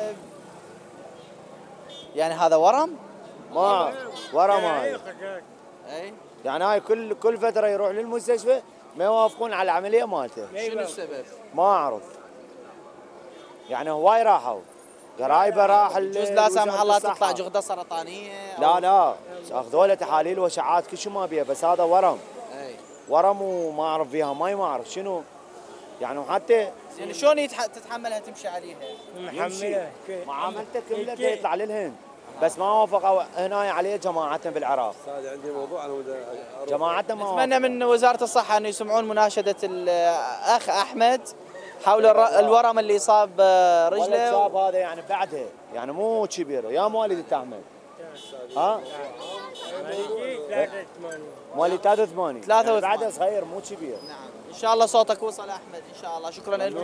يعني هذا ورم؟ ما ورم هاي. اي يعني هاي كل كل فتره يروح للمستشفى ما يوافقون على العمليه مالته. شنو السبب؟ ما اعرف. يعني هواي راحوا. قرايبه راح جوز لا سامح الله تطلع جغده سرطانيه. لا لا اخذوا له تحاليل واشعاعات كل شيء ما بيها، بس هذا ورم. اي ورم وما اعرف فيها ماي ما اعرف شنو. يعني وحتى يعني شلون يتح... تتحملها تمشي عليها؟ محمله معاملته كلها يطلع للهند، بس ما وافقوا هنا عليه جماعتنا بالعراق. هذا عندي موضوع انا جماعتنا ما اتمنى من وزاره الصحه انه يسمعون مناشده الاخ احمد حول الورم اللي صاب رجله. صاب هذا يعني بعدها، يعني مو كبير يا مواليد تعمل. ها؟ مواليد ثلاثة وثمانين. ثلاثة وثمانين. بعدها صغير مو كبير. نعم. ان شاء الله صوتك وصل احمد ان شاء الله. شكرا لك.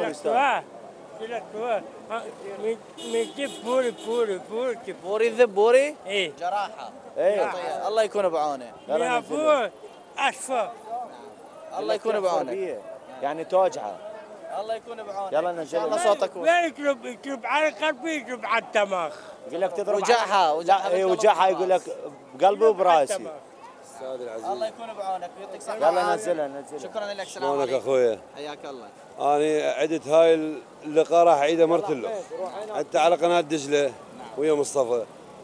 من جيب بوري بوري بوري بوري الذب بوري؟ ايه جراحه. ايه الله يكون بعونه. يا بور اشفى. الله يكون بعونه. يعني توجعه. الله يكون بعونه. يلا نزل. ان شاء الله صوتك وصل. وين يقلب يقلب على قلبي يقلب على الدماغ. يقول لك تضرب وجعها وجعها. اي وجعها يقول لك بقلبي وبراسي. استاذ العزيز الله يكون بعونك ويعطيك صحه. يلا نزلها نزلها. شكرا لك. السلام شلونك عليكم. اخويا؟ حياك الله. انا عدت هاي اللقاء راح اعيده مرتين له حتى على قناه دجله ويا مصطفى،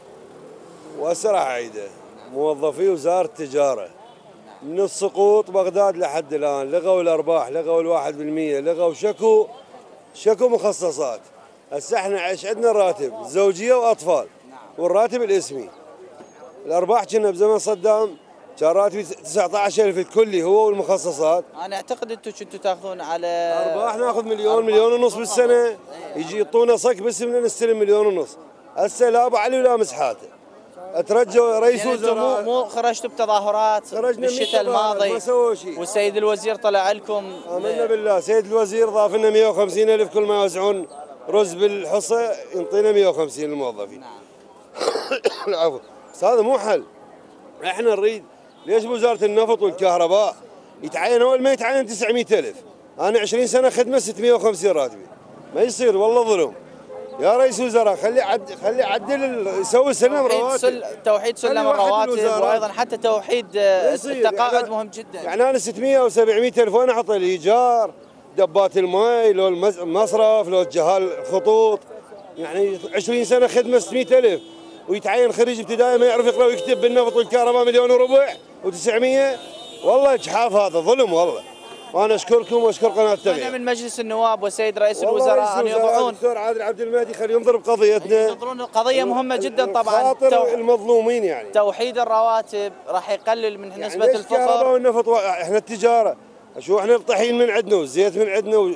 وهسه راح اعيده. موظفي وزاره التجاره من السقوط بغداد لحد الان لغوا الارباح، لغوا الواحد بالمية، لغوا شكو شكو مخصصات. هسه احنا ايش عندنا؟ راتب زوجيه واطفال والراتب الاسمي. الارباح كنا بزمن صدام كان راتبي تسعة عشر ألف الكلي هو والمخصصات. انا اعتقد انتم كنتوا تاخذون على ارباح ناخذ مليون مليون ونص بالسنه، يجي يعطونا صك بس بدنا نستلم مليون ونص. هسه لا ابو علي ولا مسحاته. اترجى رئيس يعني وزراء. مو مو خرجتوا بتظاهرات بالشتاء الماضي ما سووا شيء، والسيد الوزير طلع لكم. امنا بالله سيد الوزير ضاف لنا مئة وخمسين ألف كل ما يوزعون رز بالحصه ينطينا مئة وخمسين للموظفين. نعم. العفو. بس هذا مو حل. احنا نريد ليش بوزاره النفط والكهرباء يتعين اول ما يتعين تسعمئة ألف؟ انا عشرين سنه خدمه ستمئة وخمسين راتبي. ما يصير والله ظلم. يا رئيس وزراء خلي عد خلي عدل يسوي سلم رواتب. سل... توحيد سلم الرواتب وايضا حتى توحيد التقاعد يعني مهم جدا. يعني انا ستمئة او سبعمئة ألف وانا احط الايجار، دبات الماء، لو المصرف، لو الجهال الخطوط. يعني عشرين سنه خدمه ستمئة ألف ويتعين خريج ابتدائي ما يعرف يقرا ويكتب بالنفط والكهرباء مليون وربع وتسعمئة. والله اجحاف، هذا ظلم والله. وانا اشكركم واشكر قناه التغيير. من مجلس النواب والسيد رئيس الوزراء ان يضعون الدكتور عادل عبد المهدي خليه ينظر بقضيتنا. ينظرون القضيه مهمه جدا طبعا. خاطر المظلومين يعني. توحيد الرواتب راح يقلل من نسبه يعني الفقر. الكهرباء والنفط احنا التجاره شو احنا الطحين من عندنا والزيت من عندنا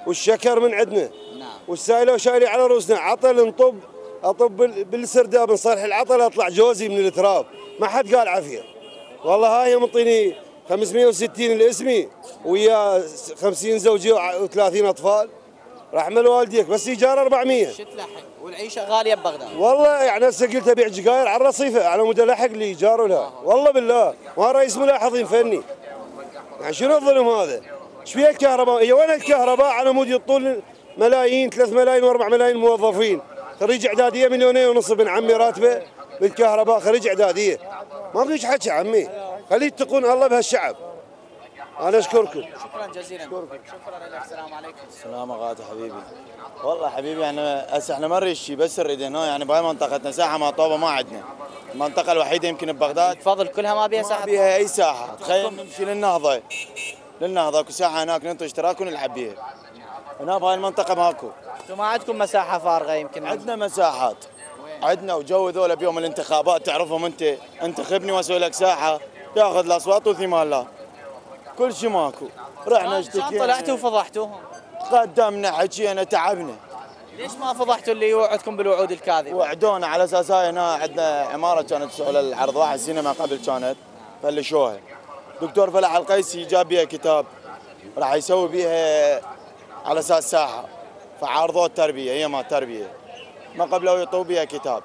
والشكر من عندنا. نعم. والسايله وشايلي على رؤوسنا، عطل نطب اطب بالسرداب نصلح العطل اطلع جوزي من التراب، ما حد قال عافيه. والله هاي منطيني خمسمئة وستين لاسمي ويا خمسين زوجي وثلاثين اطفال. رحم والديك بس ايجار أربعمئة. شو تلحق؟ والعيشه غاليه ببغداد. والله يعني هسه قلت ابيع جقاير على الرصيفه على مود الحق لي ايجار ولا والله بالله ما رئيس ملاحظين فني. يعني شنو الظلم هذا؟ ايش فيها الكهرباء؟ هي وين الكهرباء على مود يطول ملايين ثلاث ملايين واربع ملايين موظفين، خريج اعداديه مليونين ونص ابن عمي راتبه بالكهرباء خريج اعداديه. ما فيش حكي عمي، خلي يتقون الله بهالشعب. انا اشكركم. شكرا جزيلا. شكرا لك. السلام عليكم. السلام غادي حبيبي. والله حبيبي احنا هسه احنا ما نريد شيء بس نريد هنا يعني بهاي منطقتنا ساحه ما طوبه ما عندنا. المنطقه الوحيده يمكن ببغداد تفضل كلها ما بيها ساحه؟ ما بيها اي ساحه، تخيل نمشي للنهضه للنهضه اكو ساحه هناك ننطي اشتراك ونلعب بيها. هنا بهاي المنطقه ماكو. انتم ما عندكم مساحه فارغه يمكن؟ عندنا مساحات. عندنا وجو ذولا بيوم الانتخابات تعرفهم انت، انتخبني واسوي لك ساحه ياخذ الاصوات وثمان لا. كل شيء ماكو. رحنا اشتكينا. طلعتوا وفضحتوهم؟ قدمنا حكينا تعبنا. ليش ما فضحتوا اللي يوعدكم بالوعود الكاذبه؟ وعدونا على اساس هاي هنا عندنا عماره كانت تسوي العرض واحد سينما قبل كانت فلشوها. دكتور فلاح القيسي جاب بيها كتاب راح يسوي بيها على اساس ساحه فعارضوه التربيه هي ما تربيه ما قبلوا يعطوا بيها كتاب.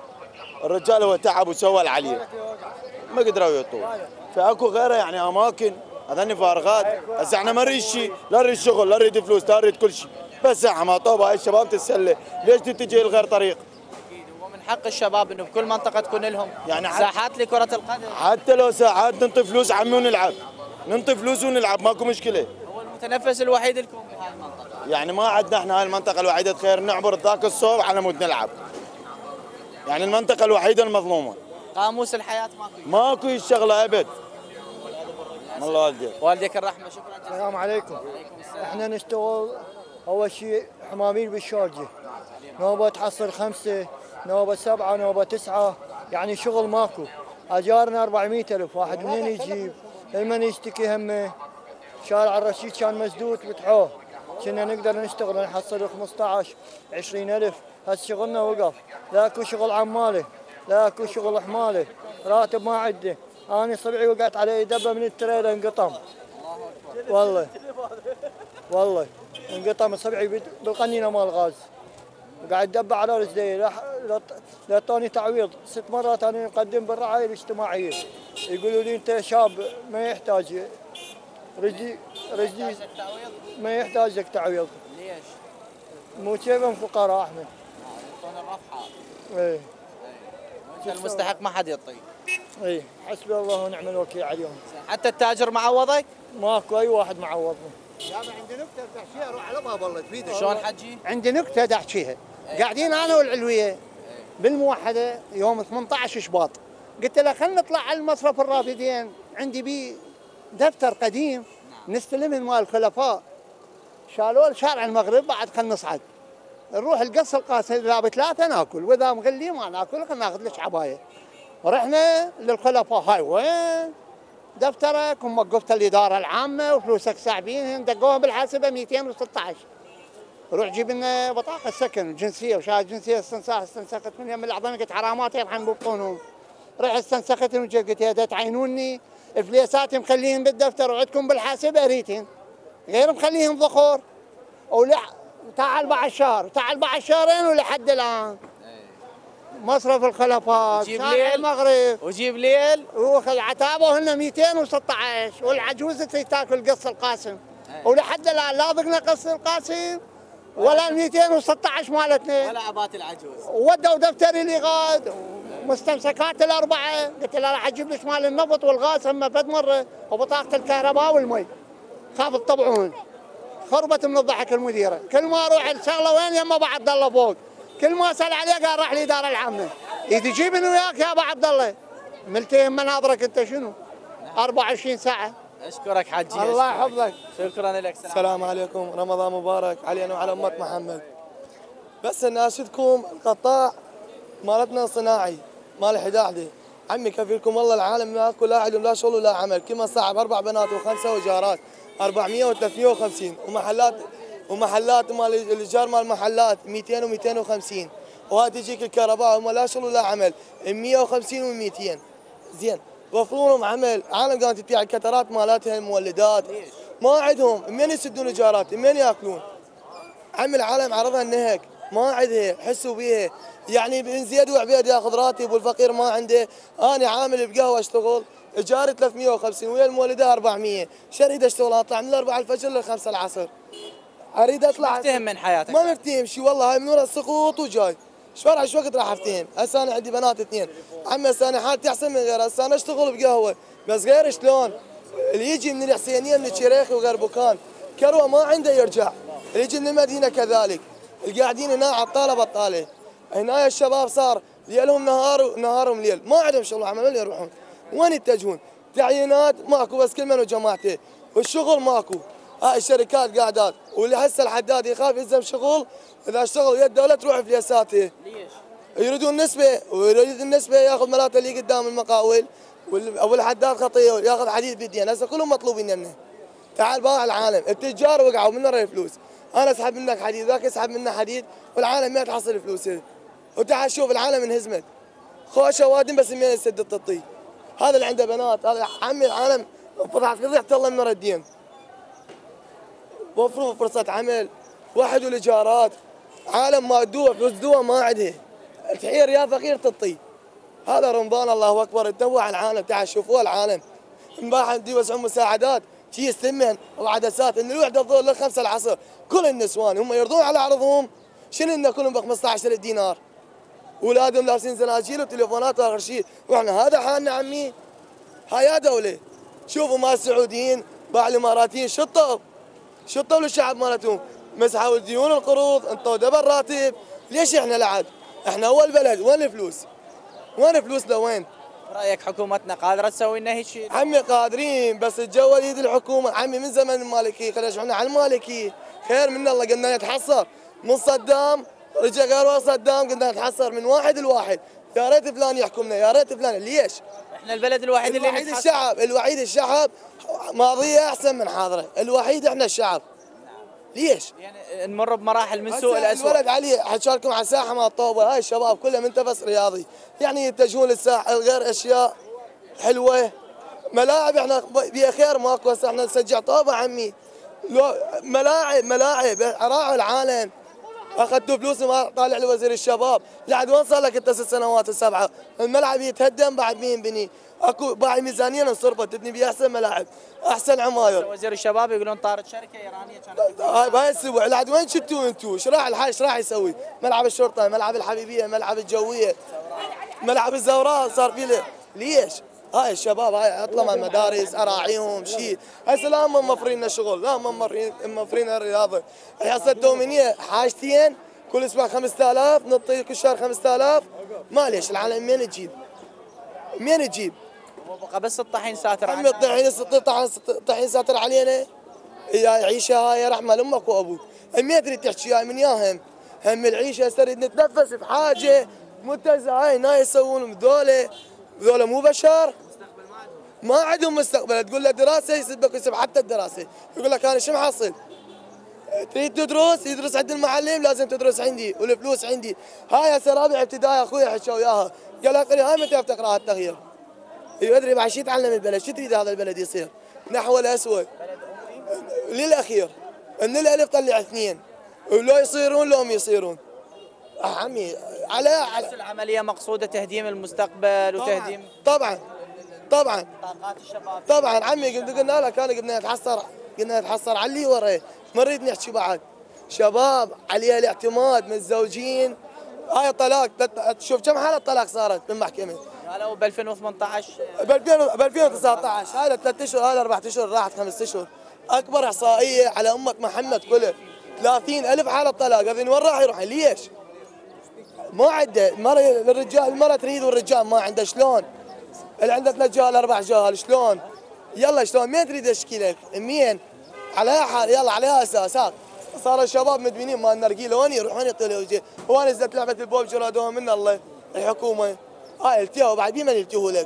الرجال هو تعب وسوى العليه ما قدروا يعطوه فاكو غيره يعني اماكن هذني فارغات. هسه احنا ما نريد شيء، لا نريد شغل لا نريد فلوس لا نريد كل شيء بس ساحه ما طوبه هاي الشباب تتسلى. ليش تتجه لغير طريق؟ اكيد ومن حق الشباب انه بكل منطقه تكون لهم يعني ساحات لكره القدم. حتى لو ساحات ننطي فلوس عمي ونلعب ننطي فلوس ونلعب ماكو مشكله. هو المتنفس الوحيد لكم بهاي المنطقه. يعني ما عندنا احنا هاي المنطقه الوحيده تخير نعبر ذاك الصوب على مود نلعب. يعني المنطقه الوحيده المظلومه. قاموس الحياه ماكو. ماكو الشغله ابد. الله والديك. والديك الرحمه. شكرا جزيلا. السلام عليكم. احنا نشتغل اول شيء حمامين بالشارجه. نوبه تحصل خمسه، نوبه سبعه، نوبه تسعه، يعني شغل ماكو. اجارنا أربعمئة ألف، واحد منين يجيب؟ المن يشتكي همه. شارع الرشيد كان مسدود فتحوه. كنا نقدر نشتغل نحصل خمسة عشر عشرين ألف، هسه شغلنا وقف. لا اكو شغل عماله، لا اكو شغل حماله، راتب ما عنده. أنا صبعي وقعت علي دبة من التريلا انقطم. والله والله انقطم صبعي بالقنينة مال الغاز. وقاعد دبة على رجلي لا طوني تعويض ست مرات أنا أقدم بالرعاية الاجتماعية. يقولوا لي أنت شاب ما يحتاج رجلي رجلي ما يحتاج لك تعويض. ليش؟ مو كيفهم فقراء احنا. يعطون الرفحة. ايه. وانت المستحق ما حد يعطيه. ايه حسبي الله ونعم الوكيل عليهم. حتى التاجر معوضك؟ ماكو اي واحد معوضني. يا عمي عندي نكته بدي احكيها روح على باب الله تفيدك. شلون حجي؟ عندي نكته بدي احكيها. قاعدين انا والعلويه بالموحده يوم ثمانية عشر شباط. قلت له خلينا نطلع على المصرف الرافدين، عندي بيه دفتر قديم نستلمه مال الخلفاء. شالوه شارع المغرب بعد خلينا نصعد. نروح القص القاسم اذا بثلاثه ناكل واذا مغلي ما ناكل خلينا ناخذ لك عبايه. رحنا للخلفاء هاي وين؟ دفترك هم وقفت الاداره العامه وفلوسك صعبين دقوها بالحاسبه مئتين وستة عشر. روح جيب لنا بطاقه سكن جنسيه وشهاده جنسيه استنساخ استنسخت من يم الاعظم قلت حرامات يرحم بالقانون. رحت استنسختهم وجيت قلت يا تعينوني فليساتي مخليهم بالدفتر وعندكم بالحاسبه ريتين غير مخليهم ذخور ولا تعال بعد شهر تعال بعد شهرين ولحد الان مصرف الخلفات شارع المغرب وجيب ليل واخذ عتابه هن مئتين وستة عشر والعجوزه تاكل قص القاسم ولحد الان لا ذقنا قص القاسم ولا مئتين وستة عشر مالتنا ولا عبات العجوز. ودوا دفتري لي غاد مستمسكات الاربعه قلت له راح اجيب لك مال النفط والغاز هم فد مره وبطاقه الكهرباء والمي خاف تطبعون. خربت من الضحك المديره كل ما اروح الشغله وين يما ابو عبد الله فوق كل ما اسال عليه قال راح الاداره العامه. اذا جيبني وياك يا ابو عبد الله ملتين مناظرك انت شنو؟ أربعة وعشرين ساعه. اشكرك حجي الله يحفظك. شكرا لك. السلام عليكم رمضان مبارك علينا وعلى امه محمد. بس ناشدكم القطاع مالتنا الصناعي مال حداحده عمي كفيلكم والله العالم ماكو لا عندهم لا شغل ولا عمل كل ما صعب اربع بنات وخمسه وجارات أربعمئة وثلاثمئة وخمسين ومحلات ومحلات مال الايجار مال محلات مئتين ومئتين وخمسين، وهاي تجيك الكهرباء هم لا شغل ولا عمل مئة وخمسين ومئتين. زين وفروا لهم عمل، عالم قامت تبيع الكترات مالاتها المولدات ما عندهم منين يسدون ايجارات؟ منين ياكلون؟ عم العالم عرضها النهك ما عندها، حسوا بيها يعني بن زيد وعبيد ياخذ راتب والفقير ما عنده. انا عامل بقهوه اشتغل ايجاري ثلاثمئة وخمسين ويا المولده أربعمئة، شو اريد اشتغل؟ اطلع من الأربعة الفجر للخمسة العصر. اريد اطلع مفتهم من حياتك؟ ما مفتهم شي والله، هاي من ورا السقوط وجاي. ايش فرع ايش وقت راح افتهم؟ هسه انا عندي بنات اثنين، عمي هسه انا حالتي احسن من غيرها، هسه انا اشتغل بقهوه بس غير شلون؟ اللي يجي من الحسينيه من الشريخي وغربوكان كروه ما عنده يرجع، اللي يجي من المدينه كذلك، القاعدين هنا عطاله بطاله. هنا الشباب صار ليلهم نهار ونهارهم ليل، ما عندهم شغل عمل وين يروحون؟ وين يتجهون؟ تعيينات ماكو بس كل من وجماعته، والشغل ماكو. هاي الشركات قاعدات، واللي هسه الحداد يخاف يلزم شغل، اذا اشتغل ويا الدوله تروح فليساته. ليش؟ يريدون نسبه، ويريد النسبه ياخذ ملاته اللي قدام المقاول، او الحداد خطيه ياخذ حديد بيدين، هسه كلهم مطلوبين منه. تعال باع العالم، التجار وقعوا من وراء الفلوس، انا اسحب منك حديد ذاك يسحب منه حديد والعالم ما تحصل فلوس. وتعال شوف العالم انهزمت، خوش اوادم بس منين يسد التطي. هذا اللي عنده بنات، هذا عمي العالم فضحت فضيحه الله من الدين. وفروا فرصه عمل، وحدوا الايجارات، عالم ما دوا فلوس دوا ما عندها، تحير يا فقير تطي. هذا رمضان الله اكبر، تنوع العالم، تعال شوفوا العالم. امبارح بدي يوزعون مساعدات، شي السمن وعدسات، ان الوحده تظل للخمسه العصر، كل النسوان هم يرضون على عرضهم، شنو ان كلهم ب خمسة عشر ألف دينار. اولادهم لابسين زناجيل وتليفونات واخر شيء، واحنا هذا حالنا عمي. هاي يا دوله، شوفوا ما السعوديين باع الاماراتيين شطوا شطوا للشعب مالتهم، مسحوا الديون القروض، انطوا دبل راتب، ليش احنا لعد؟ احنا اول بلد، وين الفلوس؟ وين فلوسنا وين؟ برايك حكومتنا قادره تسوي لنا هيك شيء؟ عمي قادرين بس الجو يد الحكومه، عمي من زمن المالكي خلينا احنا على المالكي، خير من الله قلنا نتحصر، من صدام رجع غير صدام قلنا نتحصر من واحد لواحد، يا ريت فلان يحكمنا، يا ريت فلان، ليش؟ احنا البلد الوحيد اللي الوحيد الشعب، الوحيد الشعب ماضيه احسن من حاضره، الوحيد احنا الشعب. ليش؟ يعني نمر بمراحل من سوء الاسوء. الولد علي حكى لكم على ساحه مال الطوبه، هاي الشباب كلها منتفس رياضي، يعني يتجهون للساحل غير اشياء حلوه، ملاعب احنا بيها خير ماكو، هسه احنا نسجع طوبه عمي، لو ملاعب ملاعب راعوا العالم، اخذتوا فلوس ما طالع لي وزير الشباب، لعد وين صار لك انت ست سنوات السبعه؟ الملعب يتهدم بعد مين بني؟ اكو باعي ميزانيه انصرفت تبني بيها احسن ملاعب، احسن عماير. وزير الشباب يقولون طارت شركه ايرانيه كانت هاي بهاي الاسبوع لعد وين شفتوا انتم؟ ايش راح الحاج ايش راح يسوي؟ ملعب الشرطه، ملعب الحبيبيه، ملعب الجويه، ملعب الزوراء صار في له، ليش؟ هاي الشباب هاي اطلع من المدارس اراعيهم شيء، هسه لا هم موفرين الشغل، لا هم موفرين الرياضه، هسه الدومينيه حاجتين كل اسبوع خمسة آلاف نعطي كل شهر خمسة آلاف، معليش العالم منين تجيب؟ منين تجيب؟ بقى بس الطحين ساتر علينا. عمي الطحين الطحين ساتر علينا، يا عيشه هاي رحمه لامك وابوك، ما تريد تحكي هاي من ياهم، هم العيشه هسه نريد نتنفس بحاجه متزه، هاي هنا يسوون ذولا ذولا مو بشر، ما عندهم مستقبل، تقول له دراسه يسبك يسب حتى الدراسه، يقول لك انا شو محصل؟ تريد تدرس يدرس عند المعلم، لازم تدرس عندي والفلوس عندي، هاي هسه رابع ابتدائي اخوي حكى وياها، قال اخي هاي متى تقراها التغيير؟ ايوه ادري بعد شو يتعلم البلد، شو تريد هذا البلد يصير؟ نحو الاسود للاخير، ان الالف طلع اثنين، ولو يصيرون لو يصيرون. عمي على على العمليه مقصوده تهديم المستقبل وتهديم طبعا طبعا طاقات الشباب. طبعا عمي قلنا لك انا قلنا نتحصر قلنا نتحصر على اللي وراه، ما نريد نحكي بعد. شباب عليها الاعتماد متزوجين، هاي الطلاق تشوف كم حاله طلاق صارت بالمحكمه؟ قالوا ب ألفين وثمانية عشر ب ألفين وتسعة عشر، هذا ثلاث اشهر هذا اربع اشهر راحت خمس اشهر، اكبر احصائيه على امه محمد كله ثلاثين ألف حاله طلاق، هذين وين راح يروح؟ ليش؟ ما عنده المرأة الرجال، المرأة تريد والرجال ما عنده، شلون؟ اللي عنده ثلاث جهال اربع جهال شلون؟ يلا شلون؟ مين تريد اشكي لك؟ مين؟ على حال يلا على اساسات صار الشباب مدمنين مال النرجيله، وين يروحون يطلعوا وجه؟ هو نزلت لعبه البوب جرادوها من الله الحكومه، هاي التهوا بعد بما يلتهوا لك.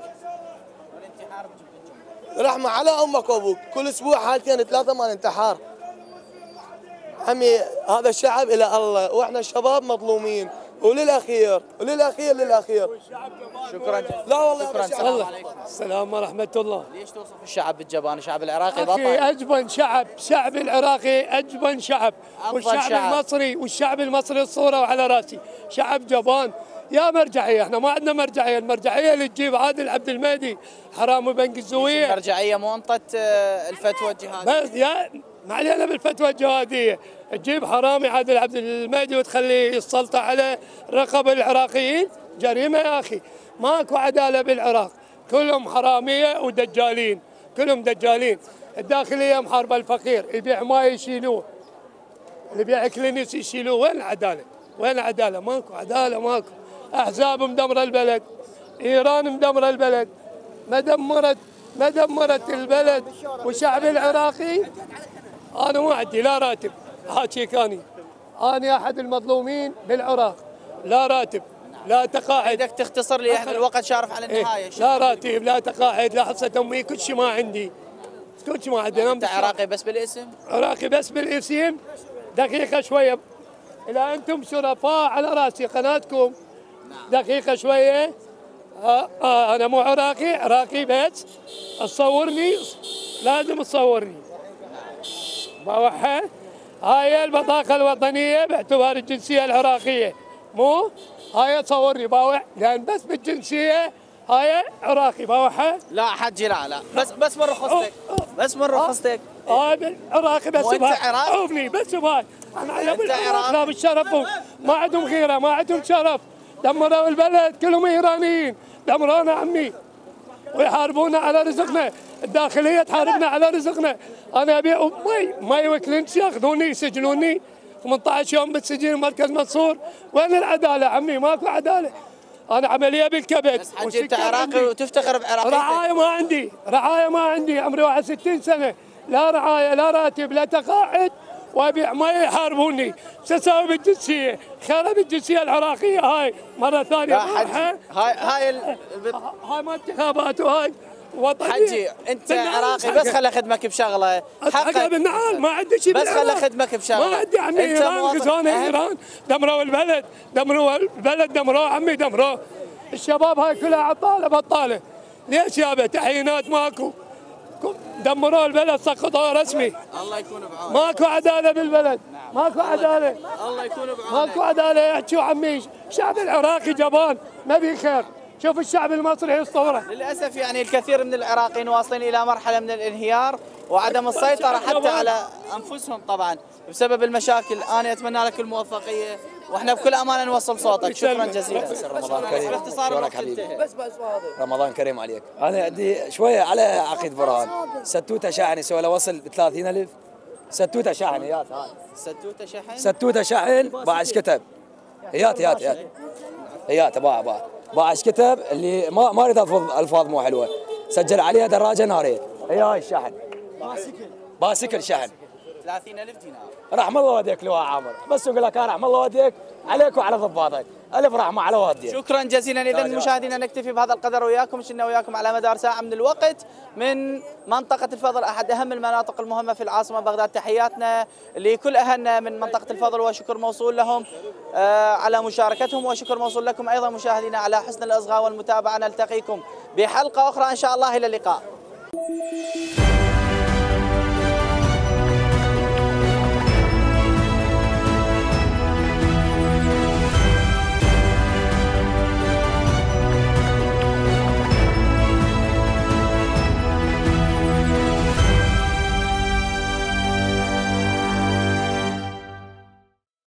رحمه على امك وابوك، كل اسبوع حالتين ثلاثه مال انتحار. عمي هذا الشعب الى الله، واحنا الشباب مظلومين، وللاخير وللاخير للاخير. شكرا. لا والله شكرا. السلام عليكم. السلام ورحمة الله. ليش توصف الشعب بالجبان؟ الشعب العراقي أخي بطل. أجبن شعب، الشعب العراقي أجبن شعب، والشعب شعب. المصري والشعب المصري الصورة وعلى راسي، شعب جبان. يا مرجعية، احنا ما عندنا مرجعية، المرجعية اللي تجيب عادل عبد المهدي حرام بنك الزوية. المرجعية مو انطت الفتوى الجهادية. بس يا ما علينا بالفتوى الجهادية، تجيب حرامي عادل عبد المهدي وتخليه السلطة على رقب العراقيين، جريمة يا أخي. ماكو عدالة بالعراق، كلهم حرامية ودجالين، كلهم دجالين. الداخلية محاربة الفقير، يبيع ماي يشيلوه، اللي يبيع كلينيس يشيلوه. وين العدالة؟ وين العدالة؟ ماكو عدالة، ماكو. أحزاب مدمرة البلد، إيران مدمرة البلد، ما دمرت ما دمرت البلد والشعب العراقي. أنا ما عندي لا راتب، حاكيكاني أنا أحد المظلومين بالعراق، لا راتب لا تقاعد. بدك تختصر لي، احنا الوقت شارف على النهاية. إيه؟ لا راتب لا تقاعد لا حصة أمي، كل شيء ما عندي، كل شيء ما عندي. أنت عراقي بس بالاسم؟ عراقي بس بالاسم. دقيقة شوية، إذا أنتم شرفاء على راسي قناتكم، دقيقة شوية. آه آه أنا مو عراقي، عراقي بس تصورني، لازم تصورني. بوحة هاي البطاقة الوطنية باعتبار الجنسية العراقية، مو هاي تصورني باوع، لأن بس بالجنسية هاي عراقي. باوعها؟ لا حجي لا لا، بس بس من رخصتك، بس من رخصتك. هاي عراقي بس. وأنت عراقي؟ عوفني بس بهاي. أنا على أنت عراقي؟ لا بالشرف، ما عندهم غيرة، ما عندهم شرف. دمروا البلد، كلهم إيرانيين، دمرونا عمي ويحاربونا على رزقنا. الداخلية تحاربنا على رزقنا. أنا أبيع مي مي وكلينش، ياخذوني يسجنوني ثمانية عشر يوم بالسجن مركز منصور. وين العدالة عمي؟ ماكو عدالة. أنا عملية بالكبد. حجي أنت عراقي وتفتخر بعراقيتك. رعاية ما عندي، رعاية ما عندي، عمري واحد وستين سنة، لا رعاية لا راتب لا تقاعد، وابيع ما يحاربوني. شو اسوي بالجنسيه؟ خرب الجنسيه العراقيه هاي مره ثانيه. هاي هاي ال... هاي ما انتخابات وهاي وطنيه. حجي انت عراقي بس خلي خدمك بشغله. حقك بالنعال، ما عندي شيء بس خلي خدمك بشغله. ما عندي عمي. ايران غزونا، ايران دمروا البلد، دمروا البلد، دمروه عمي، دمروه. الشباب هاي كلها عطاله بطاله. ليش يابا؟ تعيينات ماكو، دمروا البلد، سقطوه رسمي. الله يكون بعونك. ماكو عداله بالبلد، ماكو عداله. الله يكون بعونك. ماكو عداله. يحكوا عمي الشعب العراقي جبان، ما بي خير. شوف الشعب المصري الصوره. للاسف يعني الكثير من العراقيين واصلين الى مرحله من الانهيار وعدم السيطره حتى على انفسهم طبعا بسبب المشاكل. انا اتمنى لك الموفقيه واحنا بكل امانه نوصل صوتك. شكرا جزيلا. رمضان كريم. باختصار شلونك حبيبي؟ بس بس رمضان كريم عليك. انا عندي شويه على عقيد برهان. ستوته شاحن يسوي له وصل ب ثلاثين ألف. ستوته شاحن يات هاي. ستوته شحن؟ ستوته شاحن باع ايش كتب؟ يات يات يات. يات باع باع. باع ايش كتب اللي ما ما اريد الفاظ الفاظ مو حلوه. سجل عليها دراجه ناريه. هي هاي الشاحن. باسكل. باسكل شحن. ثلاثين ألف دينار. رحم الله والديك لو عامر، بس اقول لك رحم الله والديك عليك وعلى ضباطك، الف رحمه على والديك. شكرا جزيلا. اذا مشاهدينا نكتفي بهذا القدر وياكم، شلنا وياكم على مدار ساعه من الوقت من منطقه الفضل، احد اهم المناطق المهمه في العاصمه بغداد. تحياتنا لكل اهلنا من منطقه الفضل وشكر موصول لهم آه على مشاركتهم، وشكر موصول لكم ايضا مشاهدينا على حسن الاصغاء والمتابعه. نلتقيكم بحلقه اخرى ان شاء الله، الى اللقاء.